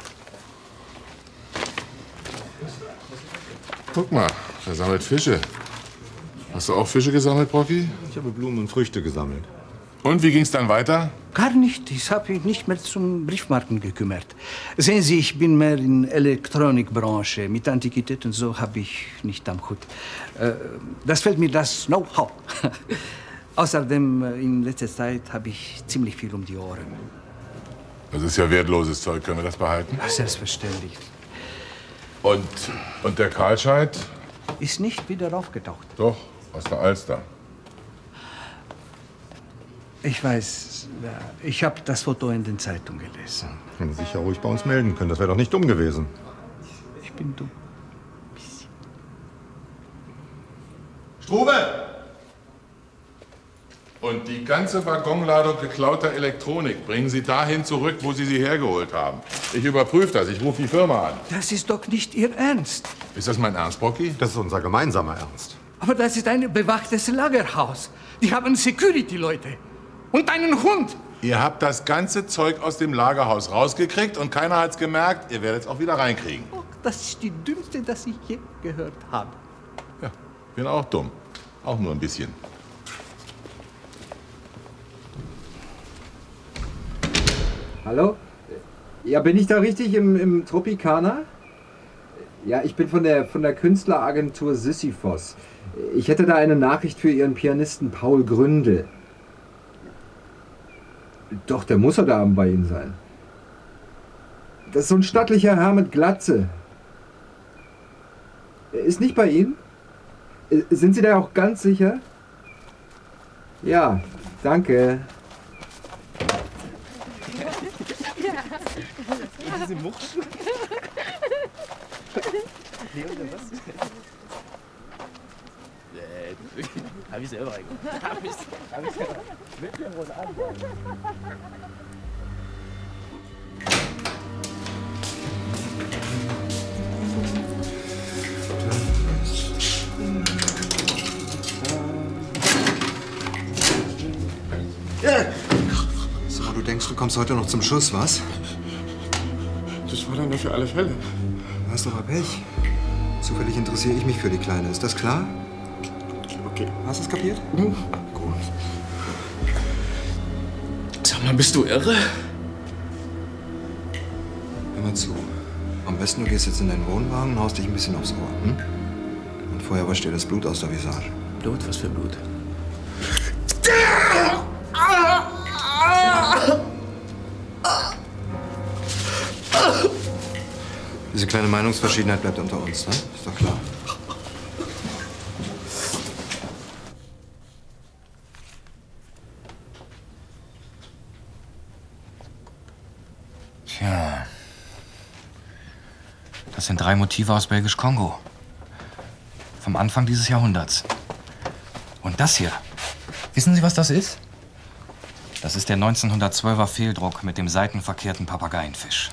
Guck mal, der sammelt Fische. Hast du auch Fische gesammelt, Brocky? Ich habe Blumen und Früchte gesammelt. Und wie ging's dann weiter? Gar nicht. Ich habe mich nicht mehr zum Briefmarken gekümmert. Sehen Sie, ich bin mehr in der Elektronikbranche. Mit Antiquitäten so habe ich nicht am Hut. Äh, das fällt mir das Know-how. Außerdem, äh, in letzter Zeit habe ich ziemlich viel um die Ohren. Das ist ja wertloses Zeug. Können wir das behalten? Ja, selbstverständlich. Und, und der Karlscheid? Ist nicht wieder aufgetaucht. Doch, aus der Alster. Ich weiß, ich habe das Foto in den Zeitungen gelesen. Hätten Sie sich ja ruhig bei uns melden können. Das wäre doch nicht dumm gewesen. Ich bin dumm. Struve! Und die ganze Waggonladung geklauter Elektronik bringen Sie dahin zurück, wo Sie sie hergeholt haben. Ich überprüfe das. Ich rufe die Firma an. Das ist doch nicht Ihr Ernst. Ist das mein Ernst, Brocky? Das ist unser gemeinsamer Ernst. Aber das ist ein bewachtes Lagerhaus. Die haben Security-Leute. Und einen Hund. Ihr habt das ganze Zeug aus dem Lagerhaus rausgekriegt und keiner hat's gemerkt. Ihr werdet es auch wieder reinkriegen. Oh, das ist die dümmste, das ich je gehört habe. Ja, bin auch dumm. Auch nur ein bisschen. Hallo? Ja, bin ich da richtig im, im Tropicana? Ja, ich bin von der, von der Künstleragentur Sisyphos. Ich hätte da eine Nachricht für Ihren Pianisten Paul Gründel. Doch, der muss heute Abend bei Ihnen sein. Das ist so ein stattlicher Herr mit Glatze. Ist nicht bei Ihnen? Sind Sie da auch ganz sicher? Ja, danke. Diese Muchsen. Nee, oder was? Nee, hab ich selber reingemacht. Hab ich, hab ich selber. Mit dem roten Arm. Sag mal, du denkst, du kommst heute noch zum Schuss, was? Das war dann nur für alle Fälle. Du hast doch mal Pech. Zufällig interessiere ich mich für die Kleine. Ist das klar? Okay. Hast du es kapiert? Mhm. Gut. Sag mal, bist du irre? Hör mal zu. Am besten, du gehst jetzt in deinen Wohnwagen und haust dich ein bisschen aufs Ohr. Hm? Und vorher wascht dir das Blut aus der Visage. Blut? Was für Blut? Diese kleine Meinungsverschiedenheit bleibt unter uns, ne? Ist doch klar. Tja. Das sind drei Motive aus Belgisch-Kongo. Vom Anfang dieses Jahrhunderts. Und das hier. Wissen Sie, was das ist? Das ist der neunzehnhundertzwölfer Fehldruck mit dem seitenverkehrten Papageienfisch.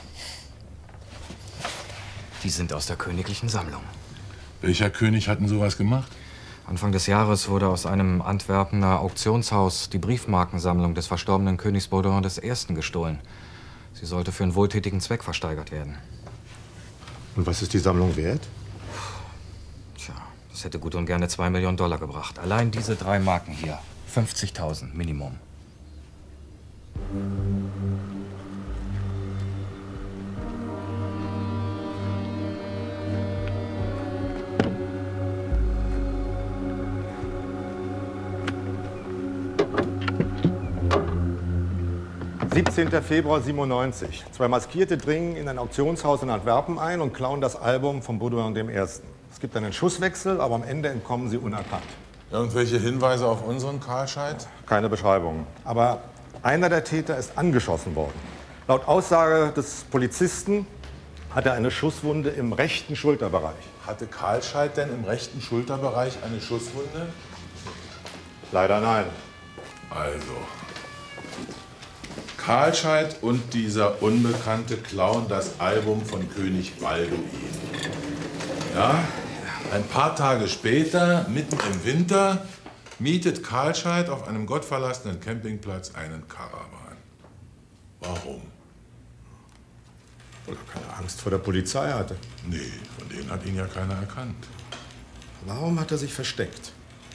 Die sind aus der königlichen Sammlung. Welcher König hat denn sowas gemacht? Anfang des Jahres wurde aus einem Antwerpener Auktionshaus die Briefmarkensammlung des verstorbenen Königs Baudouin des Ersten gestohlen. Sie sollte für einen wohltätigen Zweck versteigert werden. Und was ist die Sammlung wert? Tja, das hätte gut und gerne zwei Millionen Dollar gebracht. Allein diese drei Marken hier. fünfzigtausend Minimum. siebzehnter Februar siebenundneunzig. Zwei Maskierte dringen in ein Auktionshaus in Antwerpen ein und klauen das Album von Baudouin dem Ersten. Es gibt einen Schusswechsel, aber am Ende entkommen sie unerkannt. Irgendwelche Hinweise auf unseren Karlscheid? Keine Beschreibung. Aber einer der Täter ist angeschossen worden. Laut Aussage des Polizisten hat er eine Schusswunde im rechten Schulterbereich. Hatte Karlscheid denn im rechten Schulterbereich eine Schusswunde? Leider nein. Also, Karlscheid und dieser Unbekannte klauen das Album von König Balduin. Ja, ein paar Tage später, mitten im Winter, mietet Karlscheid auf einem gottverlassenen Campingplatz einen Karawan. Warum? Weil er keine Angst vor der Polizei hatte. Nee, von denen hat ihn ja keiner erkannt. Warum hat er sich versteckt?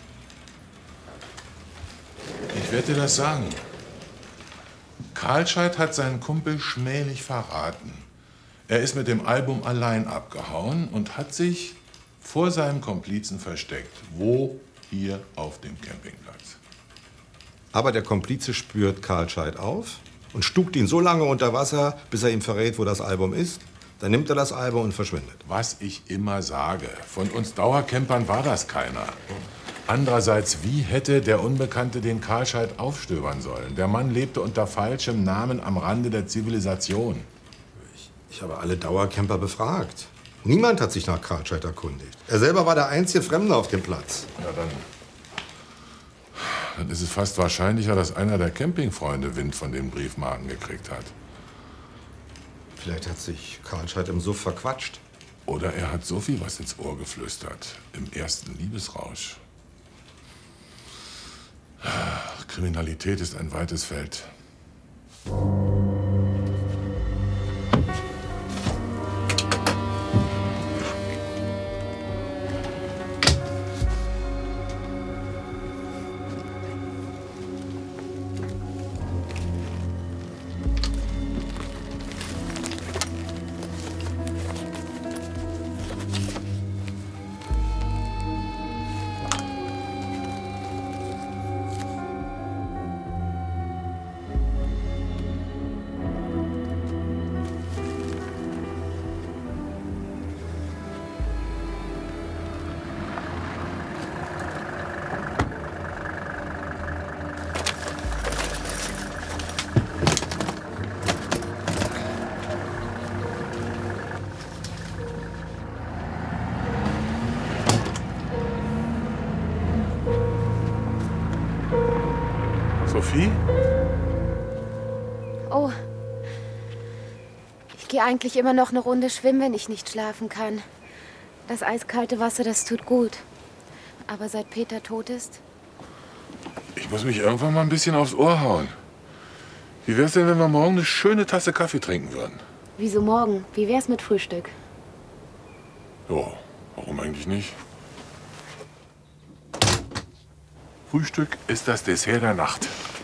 Ich werde dir das sagen. Karlscheid hat seinen Kumpel schmählich verraten. Er ist mit dem Album allein abgehauen und hat sich vor seinem Komplizen versteckt. Wo? Hier auf dem Campingplatz. Aber der Komplize spürt Karlscheid auf und stuckt ihn so lange unter Wasser, bis er ihm verrät, wo das Album ist. Dann nimmt er das Album und verschwindet. Was ich immer sage, von uns Dauercampern war das keiner. Andererseits, wie hätte der Unbekannte den Karlscheid aufstöbern sollen? Der Mann lebte unter falschem Namen am Rande der Zivilisation. Ich, ich habe alle Dauercamper befragt. Niemand hat sich nach Karlscheid erkundigt. Er selber war der einzige Fremde auf dem Platz. Ja, dann, dann ist es fast wahrscheinlicher, dass einer der Campingfreunde Wind von den Briefmarken gekriegt hat. Vielleicht hat sich Karlscheid im Suff verquatscht. Oder er hat Sophie was ins Ohr geflüstert. Im ersten Liebesrausch. Kriminalität ist ein weites Feld. Sophie? Oh. Ich gehe eigentlich immer noch eine Runde schwimmen, wenn ich nicht schlafen kann. Das eiskalte Wasser, das tut gut. Aber seit Peter tot ist... Ich muss mich irgendwann mal ein bisschen aufs Ohr hauen. Wie wär's denn, wenn wir morgen eine schöne Tasse Kaffee trinken würden? Wieso morgen? Wie wär's mit Frühstück? Ja, warum eigentlich nicht? Frühstück ist das Dessert der Nacht.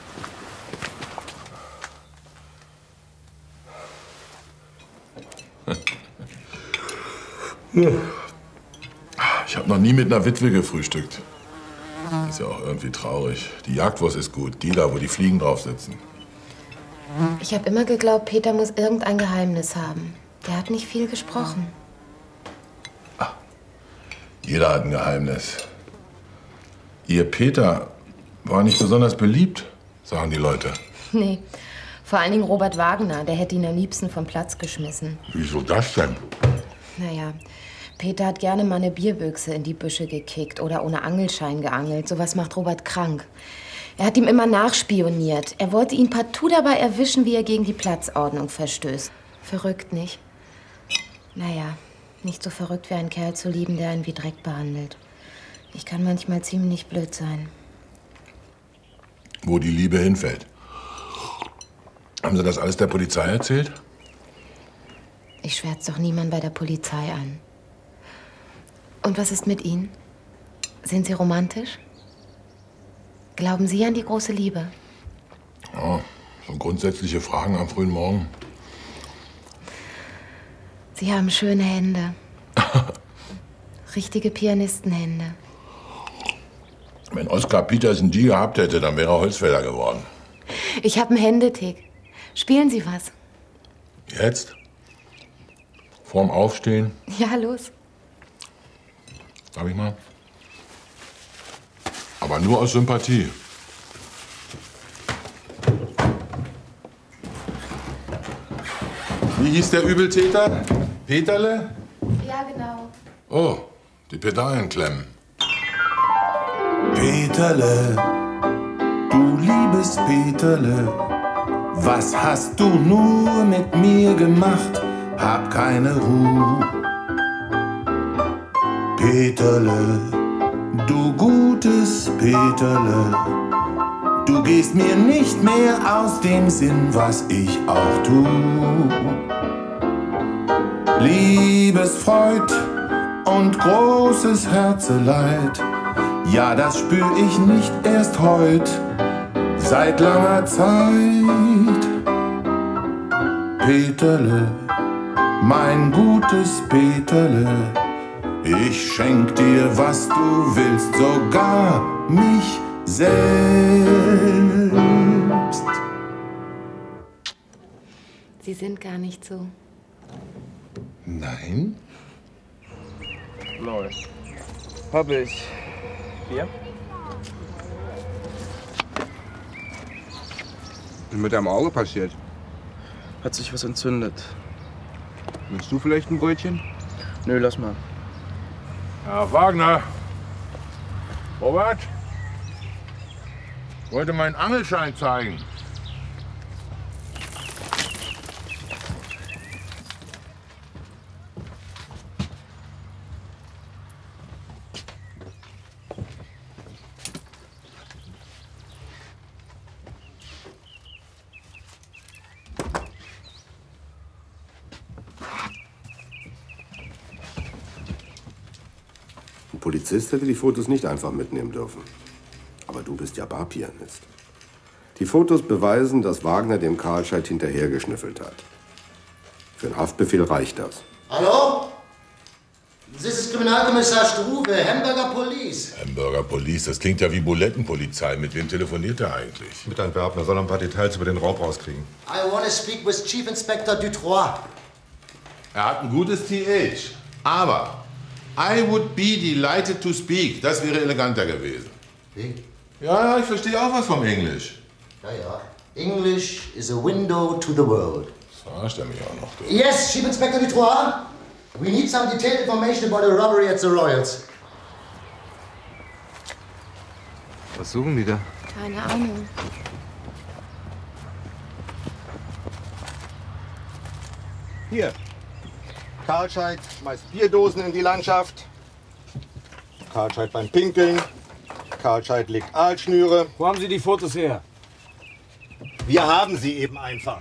Ich habe noch nie mit einer Witwe gefrühstückt. Ist ja auch irgendwie traurig. Die Jagdwurst ist gut, die da, wo die Fliegen drauf sitzen. Ich habe immer geglaubt, Peter muss irgendein Geheimnis haben. Der hat nicht viel gesprochen. Jeder hat ein Geheimnis. Ihr Peter war nicht besonders beliebt, sagen die Leute. Nee, vor allen Dingen Robert Wagner. Der hätte ihn am liebsten vom Platz geschmissen. Wieso das denn? Naja, Peter hat gerne mal eine Bierbüchse in die Büsche gekickt oder ohne Angelschein geangelt. Sowas macht Robert krank. Er hat ihm immer nachspioniert. Er wollte ihn partout dabei erwischen, wie er gegen die Platzordnung verstößt. Verrückt, nicht? Naja, nicht so verrückt wie einen Kerl zu lieben, der einen wie Dreck behandelt. Ich kann manchmal ziemlich blöd sein. Wo die Liebe hinfällt. Haben Sie das alles der Polizei erzählt? Ich schwärze doch niemand bei der Polizei an. Und was ist mit Ihnen? Sind Sie romantisch? Glauben Sie an die große Liebe? Ja, so grundsätzliche Fragen am frühen Morgen. Sie haben schöne Hände. Richtige Pianistenhände. Wenn Oskar Petersen die gehabt hätte, dann wäre er Holzfäller geworden. Ich habe einen Händetick. Spielen Sie was? Jetzt? Vorm Aufstehen? Ja, los. Darf ich mal? Aber nur aus Sympathie. Wie hieß der Übeltäter? Peterle? Ja, genau. Oh, die Pedalen klemmen. Peterle, du liebes Peterle, was hast du nur mit mir gemacht? Hab keine Ruhe. Peterle, du gutes Peterle, du gehst mir nicht mehr aus dem Sinn, was ich auch tu. Liebes Freud und großes Herzeleid, ja, das spür ich nicht erst heut, seit langer Zeit. Peterle, mein gutes Peterle, ich schenk dir, was du willst, sogar mich selbst. Sie sind gar nicht so. Nein? Loris. Hab ich. Bier? Was ist mit deinem Auge passiert? Hat sich was entzündet. Willst du vielleicht ein Brötchen? Nö, lass mal. Ja, Wagner. Robert? Wollte meinen Angelschein zeigen. Ein Polizist hätte die Fotos nicht einfach mitnehmen dürfen. Aber du bist ja Barpianist. Die Fotos beweisen, dass Wagner dem Karlscheid hinterhergeschnüffelt hat. Für einen Haftbefehl reicht das. Hallo? Das ist Kriminalkommissar Struve, Hamburger Police. Hamburger Police, das klingt ja wie Bulettenpolizei. Mit wem telefoniert er eigentlich? Mit Antwerpen, er soll ein paar Details über den Raub rauskriegen. I want to speak with Chief Inspector Dutroy. Er hat ein gutes T H, aber I would be delighted to speak. Das wäre eleganter gewesen. Wie? Ja, ja, ich verstehe auch was vom Englisch. Ja, ja. English is a window to the world. Das verarscht er mich auch noch. Du. Yes, Chief Inspector Dutroy. We need some detailed information about a robbery at the Royals. Was suchen die da? Keine Ahnung. Hier. Karlscheid schmeißt Bierdosen in die Landschaft. Karlscheid beim Pinkeln. Karlscheid legt Aalschnüre. Wo haben Sie die Fotos her? Wir haben sie eben einfach.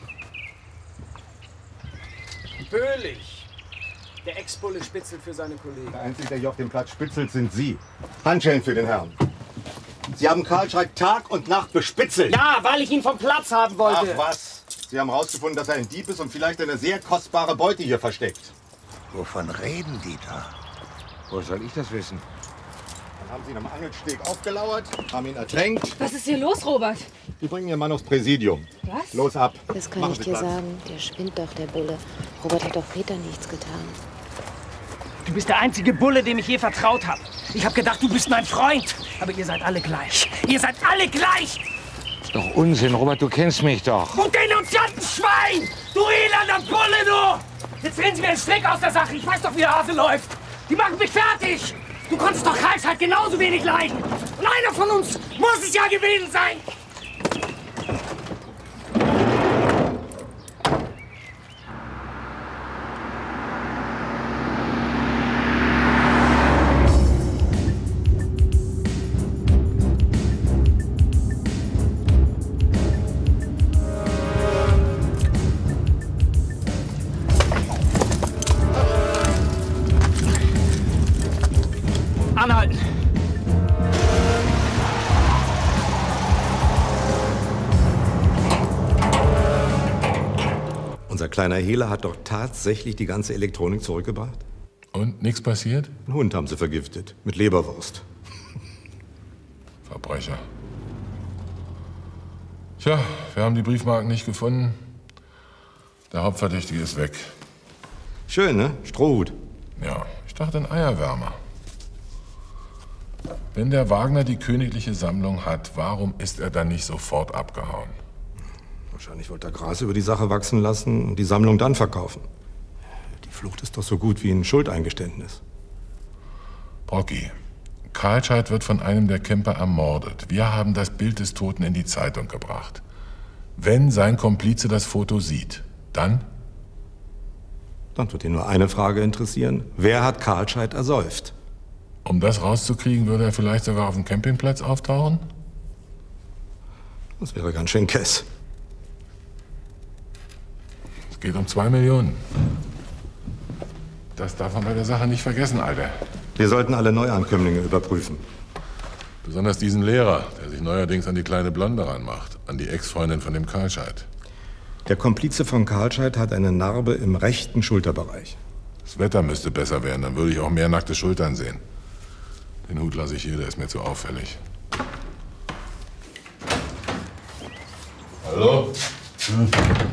Böhlich. Der Ex-Bulle spitzelt für seine Kollegen. Der Einzige, der hier auf dem Platz spitzelt, sind Sie. Handschellen für den Herrn. Sie haben Karlscheid Tag und Nacht bespitzelt. Ja, weil ich ihn vom Platz haben wollte. Ach was. Sie haben herausgefunden, dass er ein Dieb ist und vielleicht eine sehr kostbare Beute hier versteckt. Wovon reden die da? Wo soll ich das wissen? Dann haben Sie ihn am Angelsteg aufgelauert, haben ihn ertränkt. Was ist hier los, Robert? Die bringen Ihren Mann aufs Präsidium. Was? Los ab. Das kann Machen ich Sie dir Platz. sagen. Der spinnt doch, der Bulle. Robert hat doch Peter nichts getan. Du bist der einzige Bulle, dem ich je vertraut habe. Ich habe gedacht, du bist mein Freund. Aber ihr seid alle gleich. Ihr seid alle gleich. Ist doch Unsinn, Robert, du kennst mich doch. Du Denunziantenschwein! Du elender Bulle, du! Jetzt rennen sie mir den Strick aus der Sache. Ich weiß doch, wie der Hase läuft. Die machen mich fertig. Du konntest doch Karlscheid genauso wenig leiden. Und einer von uns muss es ja gewesen sein. Anhalten! Unser kleiner Hehler hat doch tatsächlich die ganze Elektronik zurückgebracht. Und nichts passiert? Einen Hund haben sie vergiftet. Mit Leberwurst. Verbrecher. Tja, wir haben die Briefmarken nicht gefunden. Der Hauptverdächtige ist weg. Schön, ne? Strohhut. Ja, ich dachte ein Eierwärmer. Wenn der Wagner die königliche Sammlung hat, warum ist er dann nicht sofort abgehauen? Wahrscheinlich wollte er Gras über die Sache wachsen lassen und die Sammlung dann verkaufen. Die Flucht ist doch so gut wie ein Schuldeingeständnis. Brocky, Karlscheid wird von einem der Camper ermordet. Wir haben das Bild des Toten in die Zeitung gebracht. Wenn sein Komplize das Foto sieht, dann? Dann wird ihn nur eine Frage interessieren. Wer hat Karlscheid ersäuft? Um das rauszukriegen, würde er vielleicht sogar auf dem Campingplatz auftauchen? Das wäre ganz schön kess. Es geht um zwei Millionen. Das darf man bei der Sache nicht vergessen, Alter. Wir sollten alle Neuankömmlinge überprüfen. Besonders diesen Lehrer, der sich neuerdings an die kleine Blonde ranmacht. An die Ex-Freundin von dem Karlscheid. Der Komplize von Karlscheid hat eine Narbe im rechten Schulterbereich. Das Wetter müsste besser werden, dann würde ich auch mehr nackte Schultern sehen. Den Hut lasse ich hier, der ist mir zu auffällig. Hallo? Hm.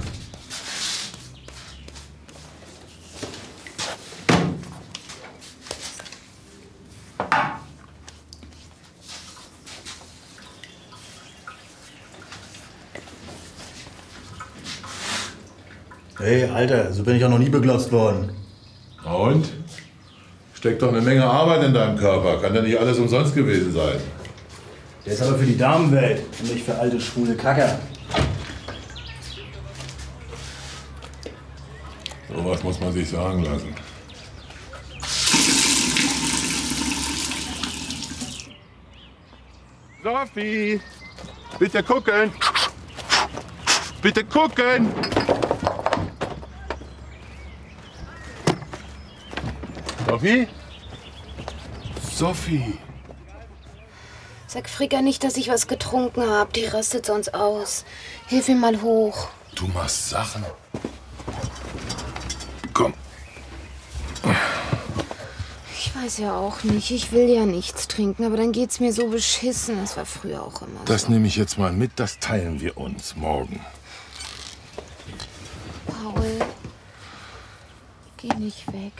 Hey, Alter, so bin ich auch noch nie beglotzt worden. Na und? Steckt doch eine Menge Arbeit in deinem Körper. Kann ja nicht alles umsonst gewesen sein. Der ist aber für die Damenwelt und nicht für alte, schwule Kacker. Sowas muss man sich sagen lassen. Sophie, bitte gucken. Bitte gucken. Sophie? Sophie. Sag Fricka nicht, dass ich was getrunken habe. Die rastet sonst aus. Hilf ihm mal hoch. Du machst Sachen. Komm. Ich weiß ja auch nicht. Ich will ja nichts trinken, aber dann geht's mir so beschissen. Das war früher auch immer Das so. nehme ich jetzt mal mit, das teilen wir uns morgen. Paul, geh nicht weg.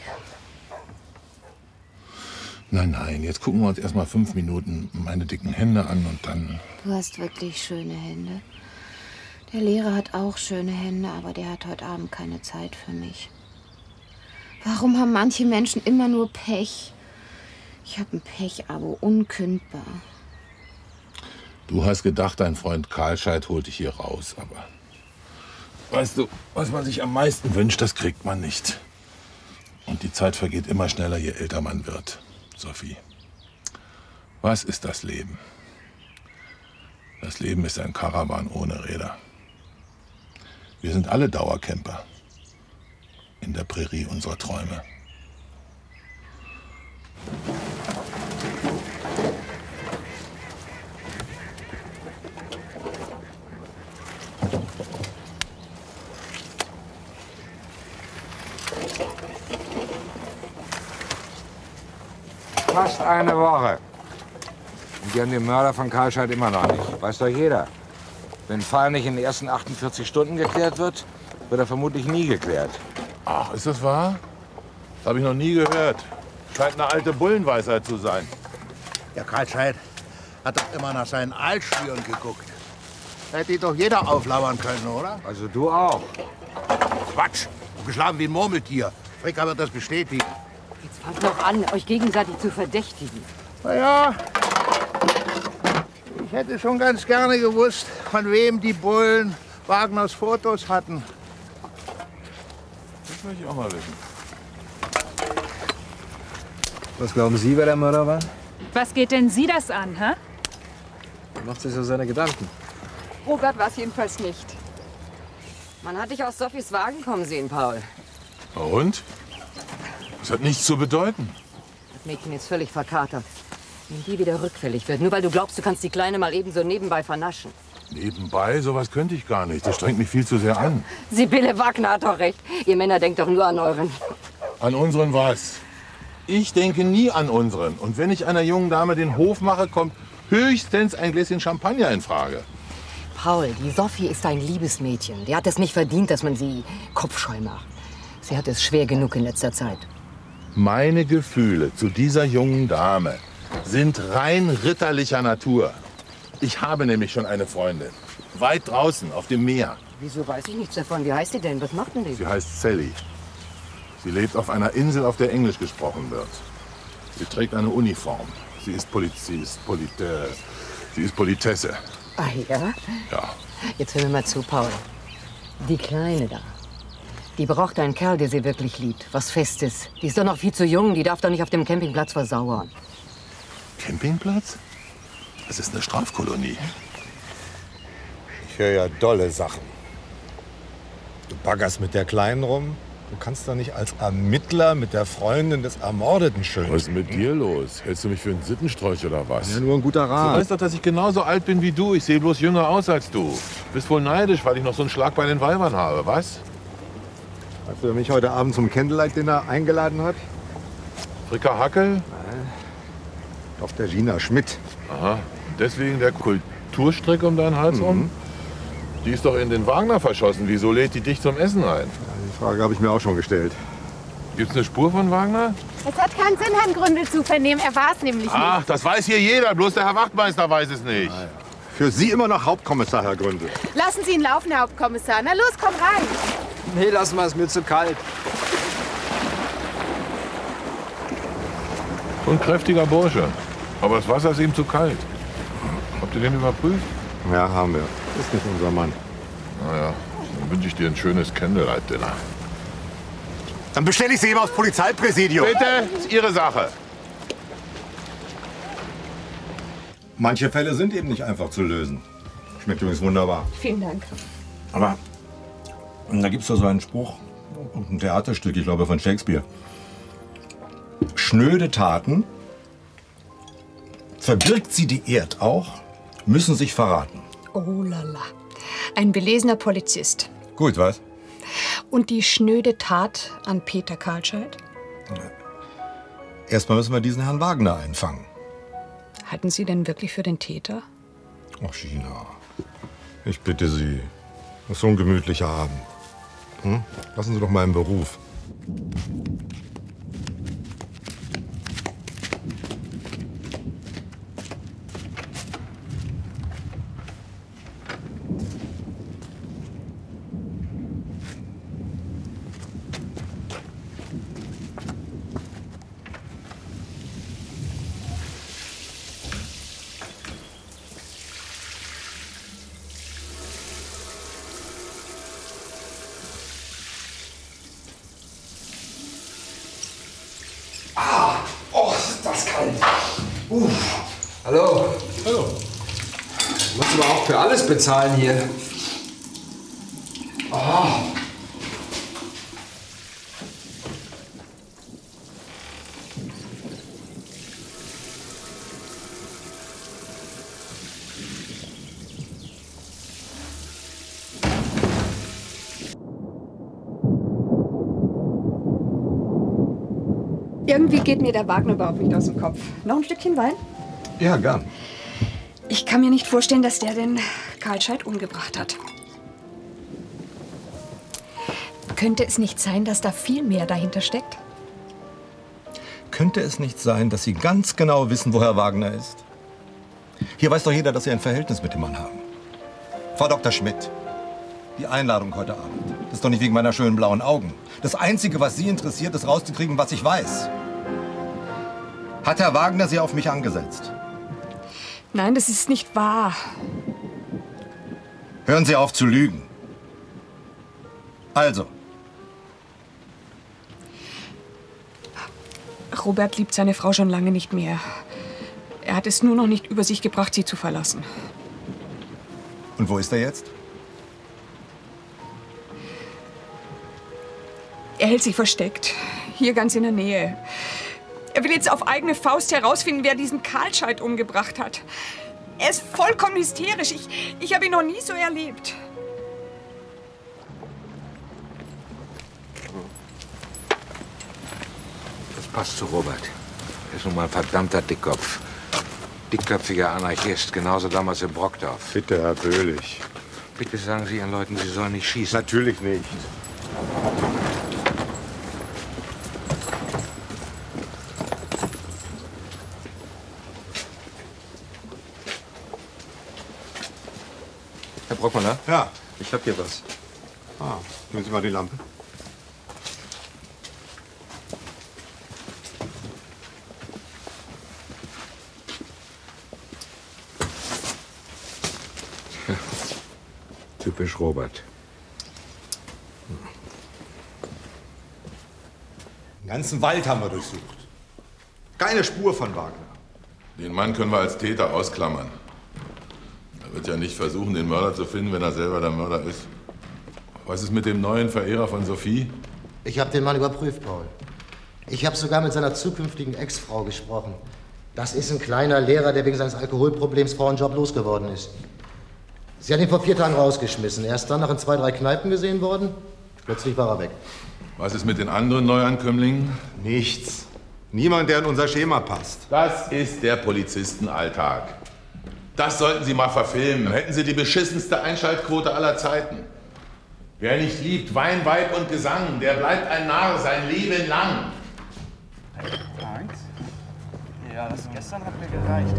Nein, nein, jetzt gucken wir uns erst mal fünf Minuten meine dicken Hände an und dann... Du hast wirklich schöne Hände. Der Lehrer hat auch schöne Hände, aber der hat heute Abend keine Zeit für mich. Warum haben manche Menschen immer nur Pech? Ich habe ein Pech-Abo, unkündbar. Du hast gedacht, dein Freund Karlscheid holt dich hier raus, aber... Weißt du, was man sich am meisten wünscht, das kriegt man nicht. Und die Zeit vergeht immer schneller, je älter man wird. Sophie, was ist das Leben? Das Leben ist ein Karawan ohne Räder. Wir sind alle Dauercamper in der Prärie unserer Träume. Fast eine Woche. Und die haben den Mörder von Karlscheid immer noch nicht. Weiß doch jeder. Wenn ein Fall nicht in den ersten achtundvierzig Stunden geklärt wird, wird er vermutlich nie geklärt. Ach, ist das wahr? Das habe ich noch nie gehört. Scheint eine alte Bullenweisheit zu sein. Der Karlscheid hat doch immer nach seinen Altschwüren geguckt. Da hätte ihn doch jeder auflauern können, oder? Also du auch. Quatsch! Geschlagen wie ein Murmeltier. Fricker wird das bestätigen. Jetzt fangt doch an, euch gegenseitig zu verdächtigen. Na ja, ich hätte schon ganz gerne gewusst, von wem die Bullen Wagners Fotos hatten. Das möchte ich auch mal wissen. Was glauben Sie, wer der Mörder war? Was geht denn Sie das an, hä? Er macht sich so seine Gedanken. Robert war es jedenfalls nicht. Man hat dich aus Sophies Wagen kommen sehen, Paul. Und? Das hat nichts zu bedeuten. Das Mädchen ist völlig verkatert. Wenn die wieder rückfällig wird, nur weil du glaubst, du kannst die Kleine mal eben so nebenbei vernaschen. Nebenbei? Sowas könnte ich gar nicht. Das strengt mich viel zu sehr an. Sibylle Wagner hat doch recht. Ihr Männer denkt doch nur an euren. An unseren was? Ich denke nie an unseren. Und wenn ich einer jungen Dame den Hof mache, kommt höchstens ein Gläschen Champagner in Frage. Paul, die Sophie ist ein liebes Mädchen. Die hat es nicht verdient, dass man sie kopfscheu macht. Sie hat es schwer genug in letzter Zeit. Meine Gefühle zu dieser jungen Dame sind rein ritterlicher Natur. Ich habe nämlich schon eine Freundin. Weit draußen, auf dem Meer. Wieso weiß ich nichts davon? Wie heißt die denn? Was macht denn die? Sie heißt Sally. Sie lebt auf einer Insel, auf der Englisch gesprochen wird. Sie trägt eine Uniform. Sie ist Polizist, Polit äh, sie ist Politesse. Ah ja? Ja. Jetzt hör mir mal zu, Paul. Die Kleine da, die braucht einen Kerl, der sie wirklich liebt. Was Festes. Die ist doch noch viel zu jung. Die darf doch nicht auf dem Campingplatz versauern. Campingplatz? Das ist eine Strafkolonie. Ich höre ja dolle Sachen. Du baggerst mit der Kleinen rum. Du kannst doch nicht als Ermittler mit der Freundin des Ermordeten schön. Was ist mit dir los? Hältst du mich für einen Sittenstrolch oder was? Ja, nur ein guter Rat. Du weißt doch, dass ich genauso alt bin wie du. Ich sehe bloß jünger aus als du. Du bist wohl neidisch, weil ich noch so einen Schlag bei den Weibern habe, was? Weißt du, wer mich heute Abend zum Candlelight-Dinner eingeladen hat? Fricker Hackel? Nein. Doch der Gina Schmidt. Aha. Deswegen der Kulturstrick um deinen Hals rum? Mhm. Die ist doch in den Wagner verschossen. Wieso lädt die dich zum Essen ein? Die Frage habe ich mir auch schon gestellt. Gibt's eine Spur von Wagner? Es hat keinen Sinn, Herrn Gründel zu vernehmen. Er war es nämlich nicht. Ach, das weiß hier jeder. Bloß der Herr Wachtmeister weiß es nicht. Ah, ja. Für Sie immer noch Hauptkommissar, Herr Gründel. Lassen Sie ihn laufen, Herr Hauptkommissar. Na los, komm rein. Nee, lass mal, ist mir zu kalt. Und kräftiger Bursche. Aber das Wasser ist ihm zu kalt. Habt ihr den überprüft? Ja, haben wir. Ist nicht unser Mann. Na ja, dann wünsche ich dir ein schönes Candlelight-Dinner. Dann bestelle ich Sie eben aufs Polizeipräsidium. Bitte, ist Ihre Sache. Manche Fälle sind eben nicht einfach zu lösen. Schmeckt übrigens wunderbar. Vielen Dank. Aber da gibt es doch so einen Spruch, ein Theaterstück, ich glaube von Shakespeare. Schnöde Taten, verbirgt sie die Erd auch, müssen sich verraten. Oh lala. Ein belesener Polizist. Gut, was? Und die schnöde Tat an Peter Karlscheid? Erstmal müssen wir diesen Herrn Wagner einfangen. Halten Sie denn wirklich für den Täter? Ach, Gina, ich bitte Sie. Das ist so ein gemütlicher Abend. Hm? Lassen Sie doch meinen Beruf. kalt. Uff. Hallo. Hallo. Du musst aber auch für alles bezahlen hier. Oh. Irgendwie geht mir der Wagner überhaupt nicht aus dem Kopf. Noch ein Stückchen Wein? Ja, gern. Ich kann mir nicht vorstellen, dass der den Karl Scheidt umgebracht hat. Könnte es nicht sein, dass da viel mehr dahinter steckt? Könnte es nicht sein, dass Sie ganz genau wissen, wo Herr Wagner ist? Hier weiß doch jeder, dass Sie ein Verhältnis mit dem Mann haben. Frau Doktor Schmidt, die Einladung heute Abend, das ist doch nicht wegen meiner schönen blauen Augen. Das Einzige, was Sie interessiert, ist rauszukriegen, was ich weiß. Hat Herr Wagner Sie auf mich angesetzt? Nein, das ist nicht wahr. Hören Sie auf zu lügen. Also. Robert liebt seine Frau schon lange nicht mehr. Er hat es nur noch nicht über sich gebracht, sie zu verlassen. Und wo ist er jetzt? Er hält sich versteckt. Hier ganz in der Nähe. Er will jetzt auf eigene Faust herausfinden, wer diesen Karl Scheidt umgebracht hat. Er ist vollkommen hysterisch. Ich, ich habe ihn noch nie so erlebt. Das passt zu Robert. Er ist nun mal ein verdammter Dickkopf. Dickköpfiger Anarchist, genauso damals in Brockdorf. Bitte, Herr Böhlich. Bitte sagen Sie Ihren Leuten, sie sollen nicht schießen. Natürlich nicht. Herr Brockmann, Ja. ich hab hier was. Ah, nehmen Sie mal die Lampe. Typisch Robert. Den ganzen Wald haben wir durchsucht. Keine Spur von Wagner. Den Mann können wir als Täter ausklammern. Er wird ja nicht versuchen, den Mörder zu finden, wenn er selber der Mörder ist. Was ist mit dem neuen Verehrer von Sophie? Ich habe den Mann überprüft, Paul. Ich habe sogar mit seiner zukünftigen Ex-Frau gesprochen. Das ist ein kleiner Lehrer, der wegen seines Alkoholproblems Frauenjob losgeworden ist. Sie hat ihn vor vier Tagen rausgeschmissen. Er ist dann noch in zwei, drei Kneipen gesehen worden. Plötzlich war er weg. Was ist mit den anderen Neuankömmlingen? Nichts. Niemand, der in unser Schema passt. Das ist der Polizistenalltag. Das sollten Sie mal verfilmen. Hätten Sie die beschissenste Einschaltquote aller Zeiten. Wer nicht liebt Wein, Weib und Gesang, der bleibt ein Narr sein Leben lang. Eins. Ja, das gestern hat mir gereicht.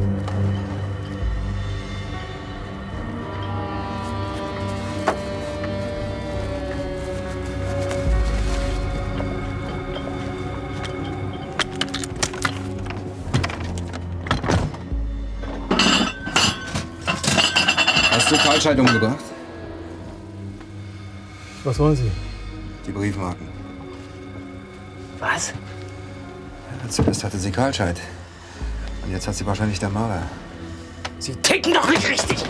Hast du Karl Scheidt umgebracht? Was wollen Sie? Die Briefmarken. Was? Zuerst hatte sie Karl Scheidt. Und jetzt hat sie wahrscheinlich der Mörder. Sie ticken doch nicht richtig!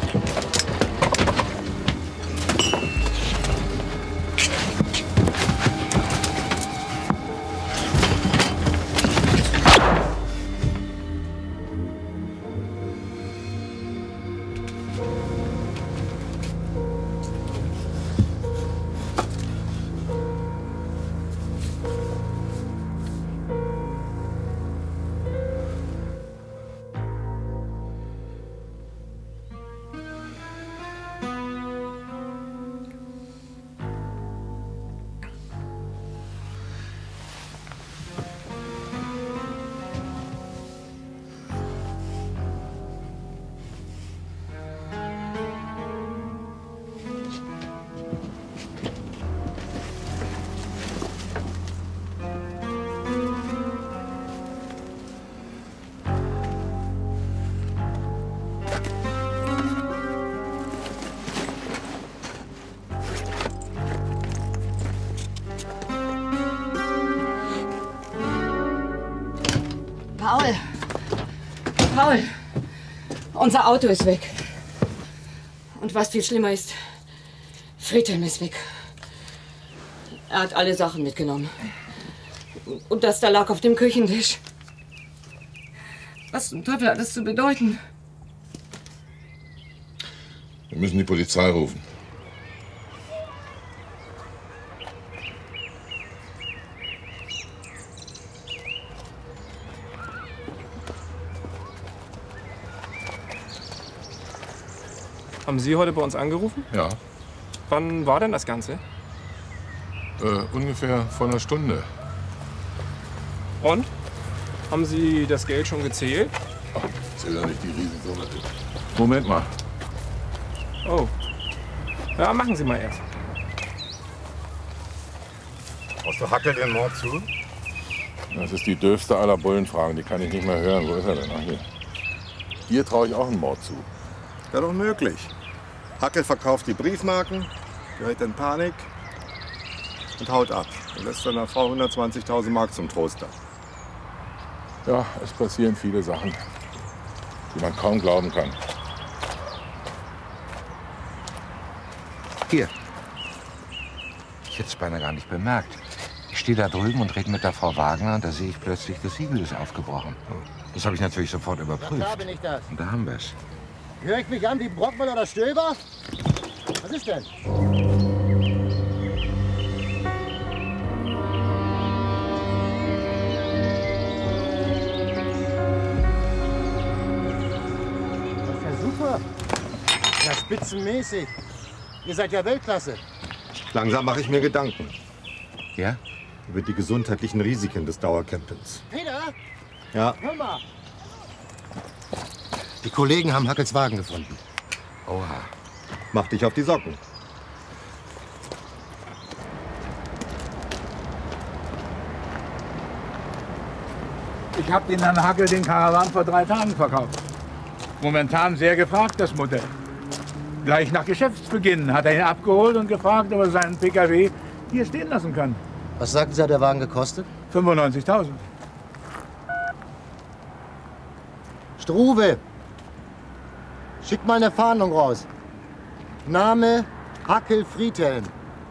Paul, unser Auto ist weg. Und was viel schlimmer ist, Friedhelm ist weg. Er hat alle Sachen mitgenommen. Und das da lag auf dem Küchentisch. Was zum Teufel hat das zu bedeuten? Wir müssen die Polizei rufen. Haben Sie heute bei uns angerufen? Ja. Wann war denn das Ganze? Äh, ungefähr vor einer Stunde. Und? Haben Sie das Geld schon gezählt? Ach, zähl doch nicht die Riesensumme. Moment mal. Oh. Ja, machen Sie mal erst. Traust du Hackel den Mord zu? Das ist die dürfste aller Bullenfragen. Die kann ich nicht mehr hören. Wo ist er denn? Ach, hier. Dir traue ich auch einen Mord zu. Wäre doch möglich. Hackel verkauft die Briefmarken, gerät in Panik und haut ab. Und lässt seiner Frau hundertzwanzigtausend Mark zum Trost da. Ja, es passieren viele Sachen, die man kaum glauben kann. Hier. Ich hätte es beinahe gar nicht bemerkt. Ich stehe da drüben und rede mit der Frau Wagner und da sehe ich plötzlich, das Siegel ist aufgebrochen. Das habe ich natürlich sofort überprüft. Da bin ich das. Und da haben wir es. Höre ich mich an wie Brockmann oder Stöber? Was ist denn? Das ist ja super. Ja, spitzenmäßig. Ihr seid ja Weltklasse. Langsam mache ich mir Gedanken. Ja? Über die gesundheitlichen Risiken des Dauercampings. Peter? Ja. Hör mal. Die Kollegen haben Hackels Wagen gefunden. Oha. Mach dich auf die Socken. Ich habe den Herrn Hackel den Karawan vor drei Tagen verkauft. Momentan sehr gefragt, das Modell. Gleich nach Geschäftsbeginn hat er ihn abgeholt und gefragt, ob er seinen P K W hier stehen lassen kann. Was sagten Sie, hat der Wagen gekostet? fünfundneunzigtausend. Struve, schick mal eine Fahndung raus. Name Hackel Friedhelm.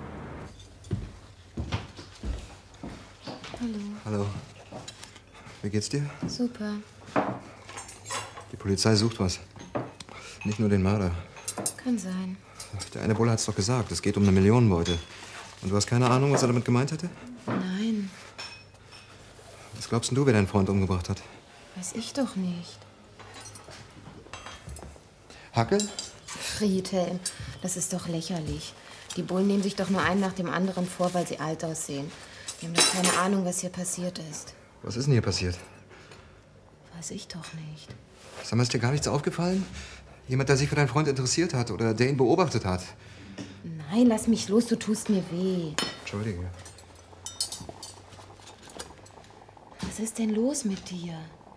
Hallo. Hallo. Wie geht's dir? Super. Die Polizei sucht was. Nicht nur den Mörder. Kann sein. Der eine Bulle hat's doch gesagt. Es geht um eine Millionenbeute. Und du hast keine Ahnung, was er damit gemeint hätte? Nein, Was glaubst denn du, wer deinen Freund umgebracht hat? weiß ich doch nicht. Hackel? Friedhelm, das ist doch lächerlich. Die Bullen nehmen sich doch nur einen nach dem anderen vor, weil sie alt aussehen. Die haben doch keine Ahnung, was hier passiert ist. Was ist denn hier passiert? Weiß ich doch nicht. Sag mal, ist dir gar nichts aufgefallen? Jemand, der sich für deinen Freund interessiert hat oder der ihn beobachtet hat? Nein, lass mich los, du tust mir weh. Entschuldige. Was ist denn los mit dir?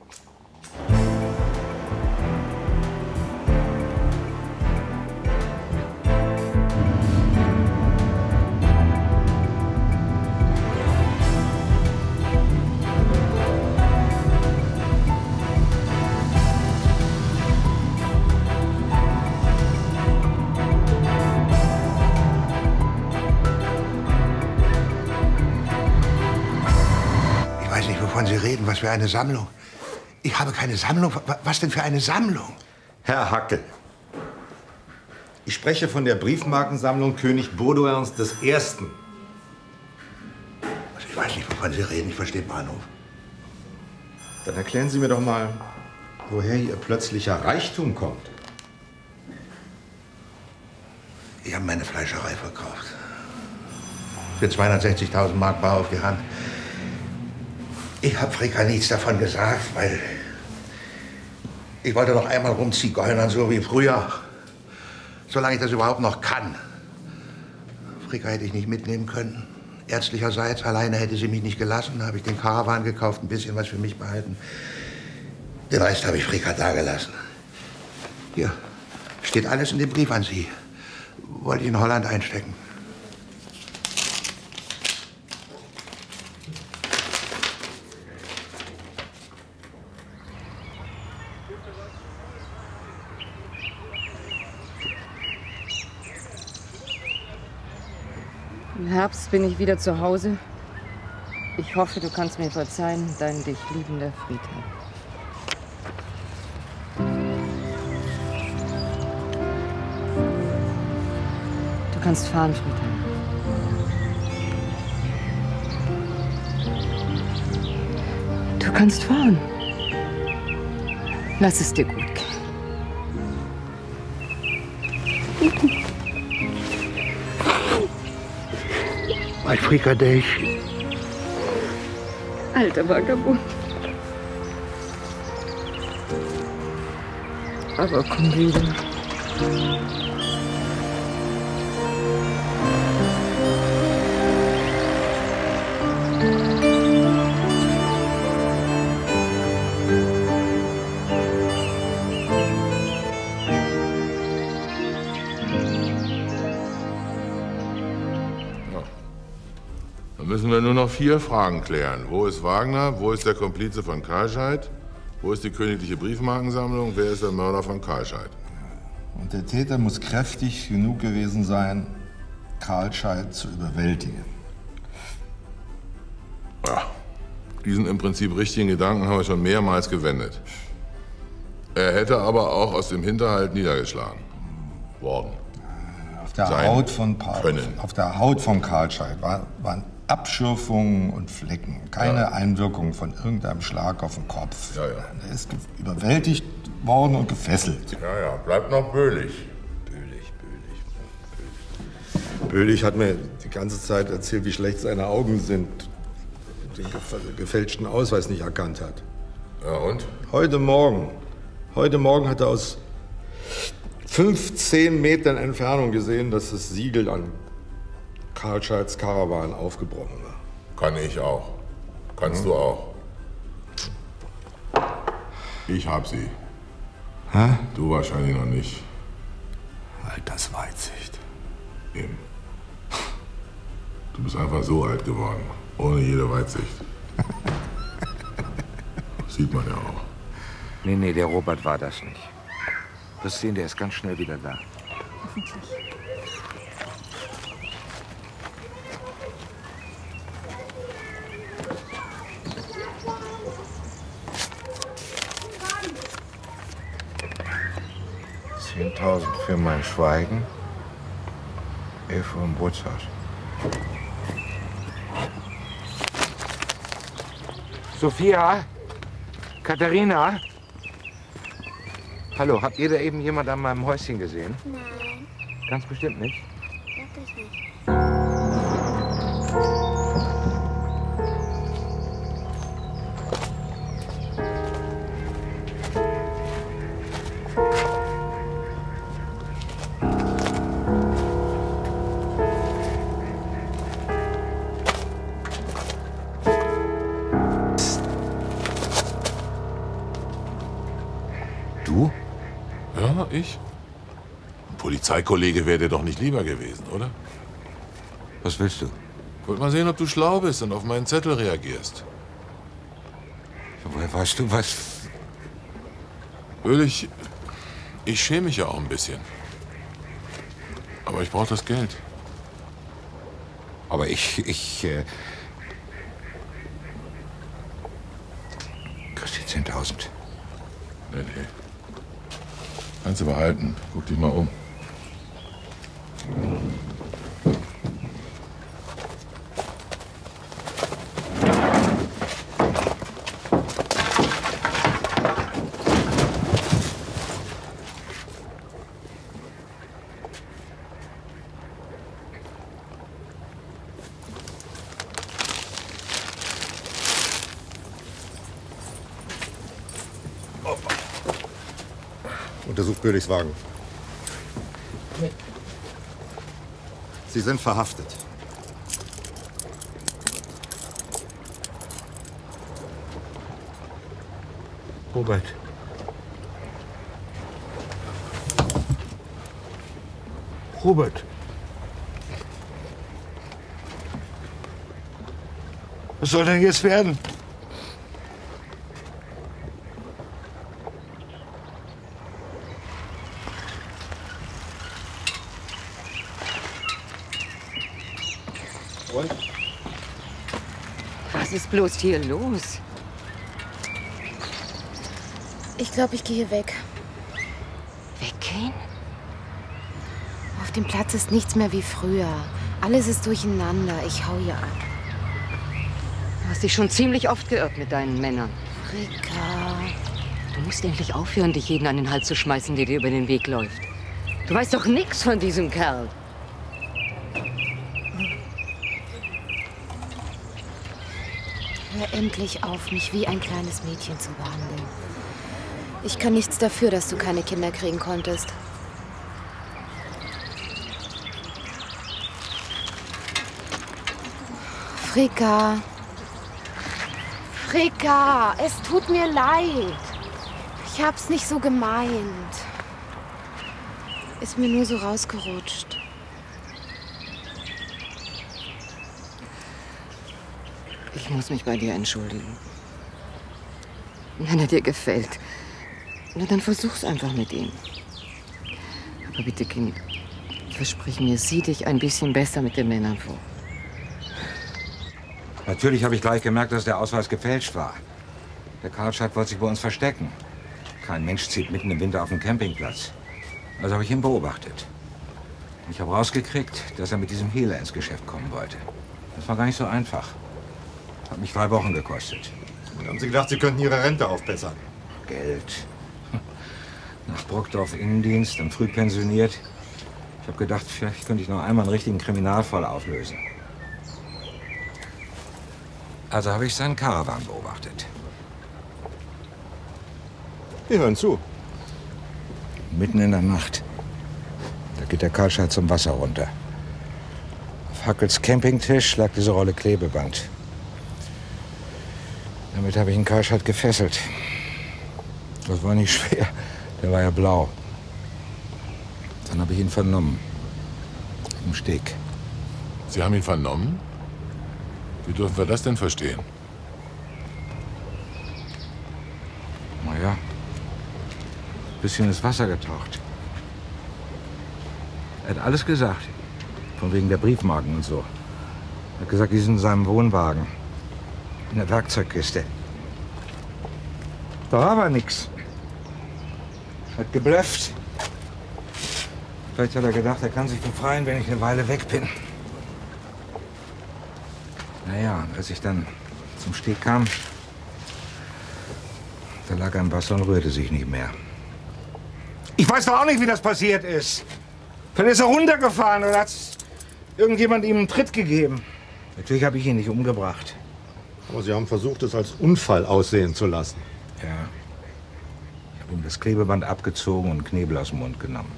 Ich weiß nicht, wovon Sie reden. Was für eine Sammlung. Ich habe keine Sammlung. Wa- Was denn für eine Sammlung? Herr Hackel, ich spreche von der Briefmarkensammlung König Baudouins des Ersten. Also ich weiß nicht, wovon Sie reden. Ich verstehe Bahnhof. Dann erklären Sie mir doch mal, woher Ihr plötzlicher Reichtum kommt. Ich habe meine Fleischerei verkauft. Für zweihundertsechzigtausend Mark bar auf die Hand. Ich habe Fricka nichts davon gesagt, weil ich wollte noch einmal rumziegeunern, so wie früher. Solange ich das überhaupt noch kann. Fricka hätte ich nicht mitnehmen können. Ärztlicherseits, alleine hätte sie mich nicht gelassen. Da habe ich den Karawan gekauft, ein bisschen was für mich behalten. Den Rest habe ich Fricka dagelassen. Hier, steht alles in dem Brief an Sie. Wollte ich in Holland einstecken. Im Herbst bin ich wieder zu Hause. Ich hoffe, du kannst mir verzeihen, dein dich liebender Friedhelm. Du kannst fahren, Friedhelm. Du kannst fahren. Lass es dir gut gehen. Mein Frikadell. Alter Vagabund. Aber komm wieder. Dann müssen wir nur noch vier Fragen klären. Wo ist Wagner? Wo ist der Komplize von Karlscheid? Wo ist die königliche Briefmarkensammlung? Wer ist der Mörder von Karlscheid? Und der Täter muss kräftig genug gewesen sein, Karlscheid zu überwältigen. Ja, diesen im Prinzip richtigen Gedanken haben wir schon mehrmals gewendet. Er hätte aber auch aus dem Hinterhalt niedergeschlagen worden. Auf der, Sein Haut von Pa- Können. auf der Haut von Karlscheid war, waren Abschürfungen und Flecken. Keine Ja. Einwirkung von irgendeinem Schlag auf den Kopf. Ja, ja. Er ist ge- überwältigt worden und gefesselt. Ja, ja, bleibt noch Böhlig. Böhlig, Böhlig. Böhlig hat mir die ganze Zeit erzählt, wie schlecht seine Augen sind. Den gef- gefälschten Ausweis nicht erkannt hat. Ja, und? Heute Morgen. Heute Morgen hat er aus fünfzehn Metern Entfernung gesehen, dass das Siegel an Karlscheids Karawan aufgebrochen war. Kann ich auch. Kannst du auch. Ich hab sie. Hä? Du wahrscheinlich noch nicht. Altersweitsicht. Eben. Du bist einfach so alt geworden. Ohne jede Weitsicht. Sieht man ja auch. Nee, nee, der Robert war das nicht. Du wirst sehen, der ist ganz schnell wieder da. Hoffentlich. zehntausend für mein Schweigen. elf Uhr im Bootshaus. Sophia? Katharina? Hallo, habt ihr da eben jemand an meinem Häuschen gesehen? Nein, Ganz bestimmt nicht. wirklich nicht. Du? Ja, ich. Ein Polizeikollege wäre dir doch nicht lieber gewesen, oder? Was willst du? Wollt mal sehen, ob du schlau bist und auf meinen Zettel reagierst. Woher weißt du was? Ehrlich, ich schäme mich ja auch ein bisschen. Aber ich brauche das Geld. Aber ich, ich, äh... kriegst die zehntausend. Nee, nee. Kannst du behalten. Guck dich mal um. Untersucht Böhligs Wagen. Sie sind verhaftet. Robert. Robert. Was soll denn jetzt werden? Und? Was ist bloß hier los? Ich glaube, ich gehe weg. Weggehen? Auf dem Platz ist nichts mehr wie früher. Alles ist durcheinander. Ich hau hier ab. Du hast dich schon ziemlich oft geirrt mit deinen Männern. Rika. Du musst endlich aufhören, dich jeden an den Hals zu schmeißen, der dir über den Weg läuft. Du weißt doch nichts von diesem Kerl. Hör endlich auf, mich wie ein kleines Mädchen zu behandeln. Ich kann nichts dafür, dass du keine Kinder kriegen konntest. Frika. Frika, es tut mir leid. Ich hab's nicht so gemeint. Ist mir nur so rausgerutscht. Ich muss mich bei dir entschuldigen. Wenn er dir gefällt, na dann versuch's einfach mit ihm. Aber bitte, Kind, versprich mir, sieh dich ein bisschen besser mit den Männern vor. Natürlich habe ich gleich gemerkt, dass der Ausweis gefälscht war. Der Karlscheid wollte sich bei uns verstecken. Kein Mensch zieht mitten im Winter auf den Campingplatz. Also habe ich ihn beobachtet. Ich habe rausgekriegt, dass er mit diesem Hehler ins Geschäft kommen wollte. Das war gar nicht so einfach. Hat mich drei Wochen gekostet. Und haben Sie gedacht, Sie könnten Ihre Rente aufbessern? Geld. Nach Brockdorf Innendienst, dann früh pensioniert. Ich habe gedacht, vielleicht könnte ich noch einmal einen richtigen Kriminalfall auflösen. Also habe ich seinen Karawan beobachtet. Wir hören zu. Mitten in der Nacht. Da geht der Karlscheid zum Wasser runter. Auf Hackels Campingtisch lag diese Rolle Klebeband. Damit habe ich den Karlscheid gefesselt. Das war nicht schwer. Der war ja blau. Dann habe ich ihn vernommen. Im Steg. Sie haben ihn vernommen? Wie dürfen wir das denn verstehen? Na ja. Bisschen ins Wasser getaucht. Er hat alles gesagt. Von wegen der Briefmarken und so. Er hat gesagt, die sind in seinem Wohnwagen. In der Werkzeugkiste. Da war aber nix. Hat geblufft. Vielleicht hat er gedacht, er kann sich befreien, wenn ich eine Weile weg bin. Naja, als ich dann zum Steg kam, da lag er im Wasser und rührte sich nicht mehr. Ich weiß doch auch nicht, wie das passiert ist. Vielleicht ist er runtergefahren oder hat irgendjemand ihm einen Tritt gegeben. Natürlich habe ich ihn nicht umgebracht. Aber Sie haben versucht, es als Unfall aussehen zu lassen. Ja. Ich habe ihm das Klebeband abgezogen und Knebel aus dem Mund genommen.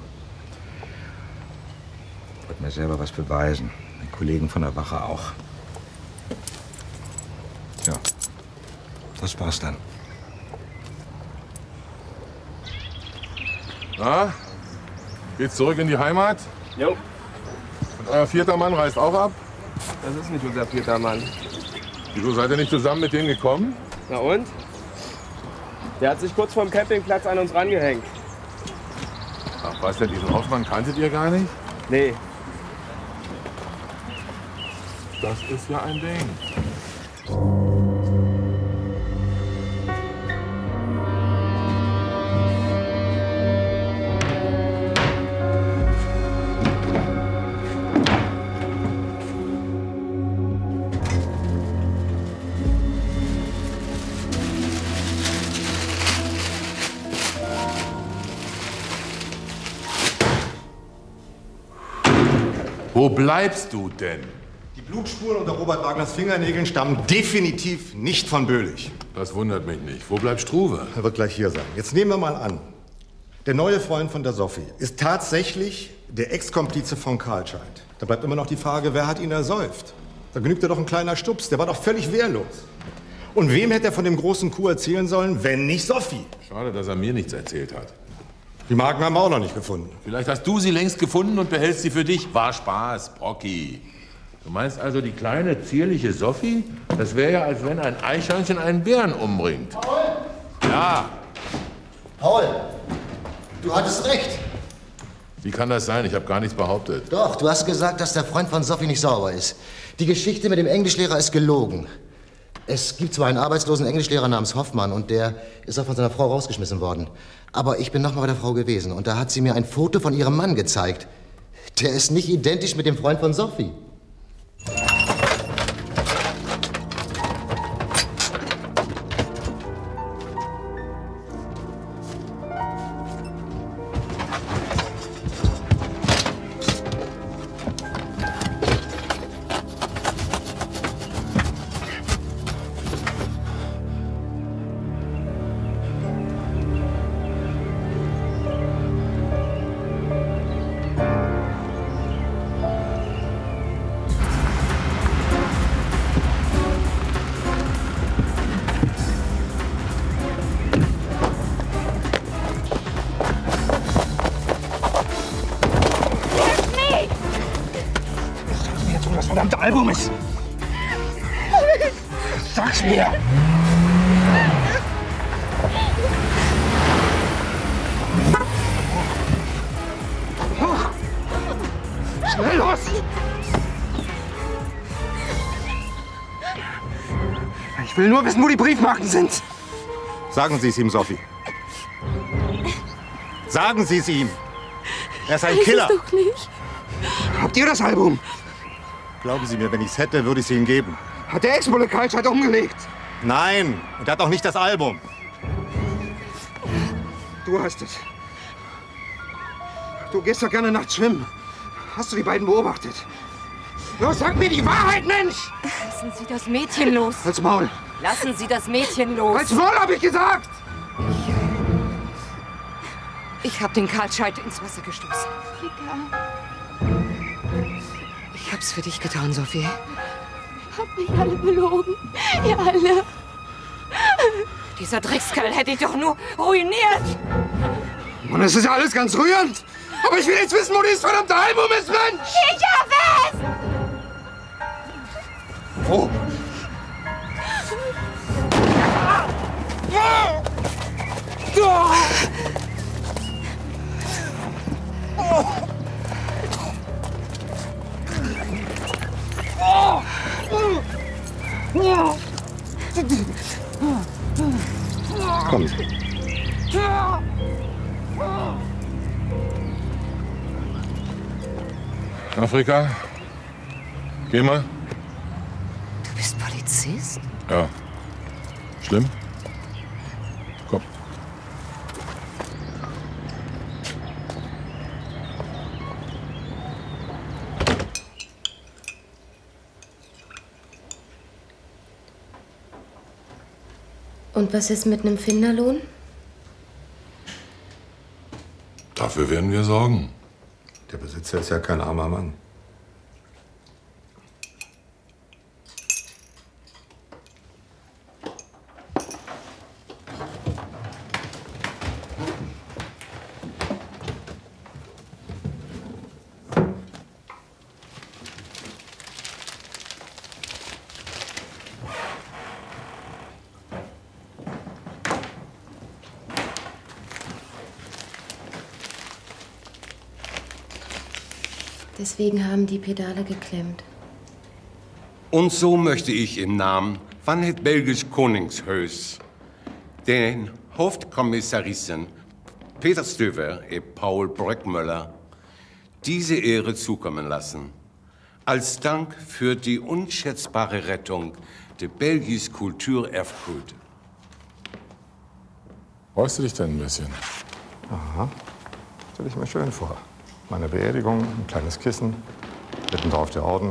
Ich wollte mir selber was beweisen. Den Kollegen von der Wache auch. Ja, das war's dann. Na, geht's zurück in die Heimat? Jo. Und euer vierter Mann reist auch ab? Das ist nicht unser vierter Mann. Wieso seid ihr nicht zusammen mit denen gekommen? Na und? Der hat sich kurz vorm Campingplatz an uns rangehängt. Ach, was denn, diesen Hoffmann kanntet ihr gar nicht? Nee. Das ist ja ein Ding. Wo bleibst du denn? Die Blutspuren unter Robert Wagners Fingernägeln stammen definitiv nicht von Böhlich. Das wundert mich nicht. Wo bleibt Struve? Er wird gleich hier sein. Jetzt nehmen wir mal an, der neue Freund von der Sophie ist tatsächlich der Ex-Komplize von Karlscheid. Da bleibt immer noch die Frage, wer hat ihn ersäuft? Da genügt ja doch ein kleiner Stups. Der war doch völlig wehrlos. Und wem hätte er von dem großen Coup erzählen sollen, wenn nicht Sophie? Schade, dass er mir nichts erzählt hat. Die Marken haben wir auch noch nicht gefunden. Vielleicht hast du sie längst gefunden und behältst sie für dich. War Spaß, Brocky. Du meinst also, die kleine, zierliche Sophie? Das wäre ja, als wenn ein Eichhörnchen einen Bären umbringt. Paul! Ja. Paul, du hattest recht. Wie kann das sein? Ich habe gar nichts behauptet. Doch, du hast gesagt, dass der Freund von Sophie nicht sauber ist. Die Geschichte mit dem Englischlehrer ist gelogen. Es gibt zwar einen arbeitslosen Englischlehrer namens Hoffmann und der ist auch von seiner Frau rausgeschmissen worden. Aber ich bin noch mal bei der Frau gewesen und da hat sie mir ein Foto von ihrem Mann gezeigt. Der ist nicht identisch mit dem Freund von Sophie. Album ist. Sag's mir! Schnell los! Ich will nur wissen, wo die Briefmarken sind. Sagen Sie es ihm, Sophie. Sagen Sie es ihm. Er ist ein Killer. Doch nicht. Habt ihr das Album? Glauben Sie mir, wenn ich es hätte, würde ich es Ihnen geben. Hat der Ex-Bulle Kaltscheid umgelegt? Nein, und er hat auch nicht das Album. Du hast es. Du gehst doch gerne nachts schwimmen. Hast du die beiden beobachtet? Los, sag mir die Wahrheit, Mensch! Lassen Sie das Mädchen los. Halt's Maul. Lassen Sie das Mädchen los. Halt's Maul, hab ich gesagt! Ich habe den Kaltscheid ins Wasser gestoßen. Ich hab's für dich getan, Sophie. Habt mich alle belogen. Ihr alle. Dieser Dreckskerl hätte dich doch nur ruiniert. Mann, es ist ja alles ganz rührend. Aber ich will jetzt wissen, wo dieses verdammte Album ist, Mensch! Ich hab es! Wo? Oh. Kommen Sie. Afrika? Geh mal. Du bist Polizist? Ja. Schlimm? Komm. Und was ist mit einem Finderlohn? Dafür werden wir sorgen. Der Besitzer ist ja kein armer Mann. Deswegen haben die Pedale geklemmt. Und so möchte ich im Namen van het Belgisch Koningshuis den Hoofdcommissarissen Peter Stöver und Paul Breckmöller diese Ehre zukommen lassen, als Dank für die unschätzbare Rettung der belgischen Kulturerbgut. Freust du dich denn ein bisschen? Aha, stell ich mir schön vor. Meine Beerdigung, ein kleines Kissen, mitten drauf der Orden.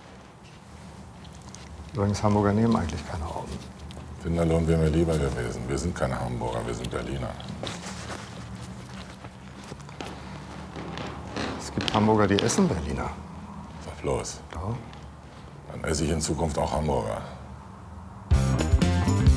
Übrigens, Hamburger nehmen eigentlich keine Orden. Finderlohn wäre mir lieber gewesen. Wir sind keine Hamburger, wir sind Berliner. Es gibt Hamburger, die essen Berliner. Sag bloß. Ja. Dann esse ich in Zukunft auch Hamburger.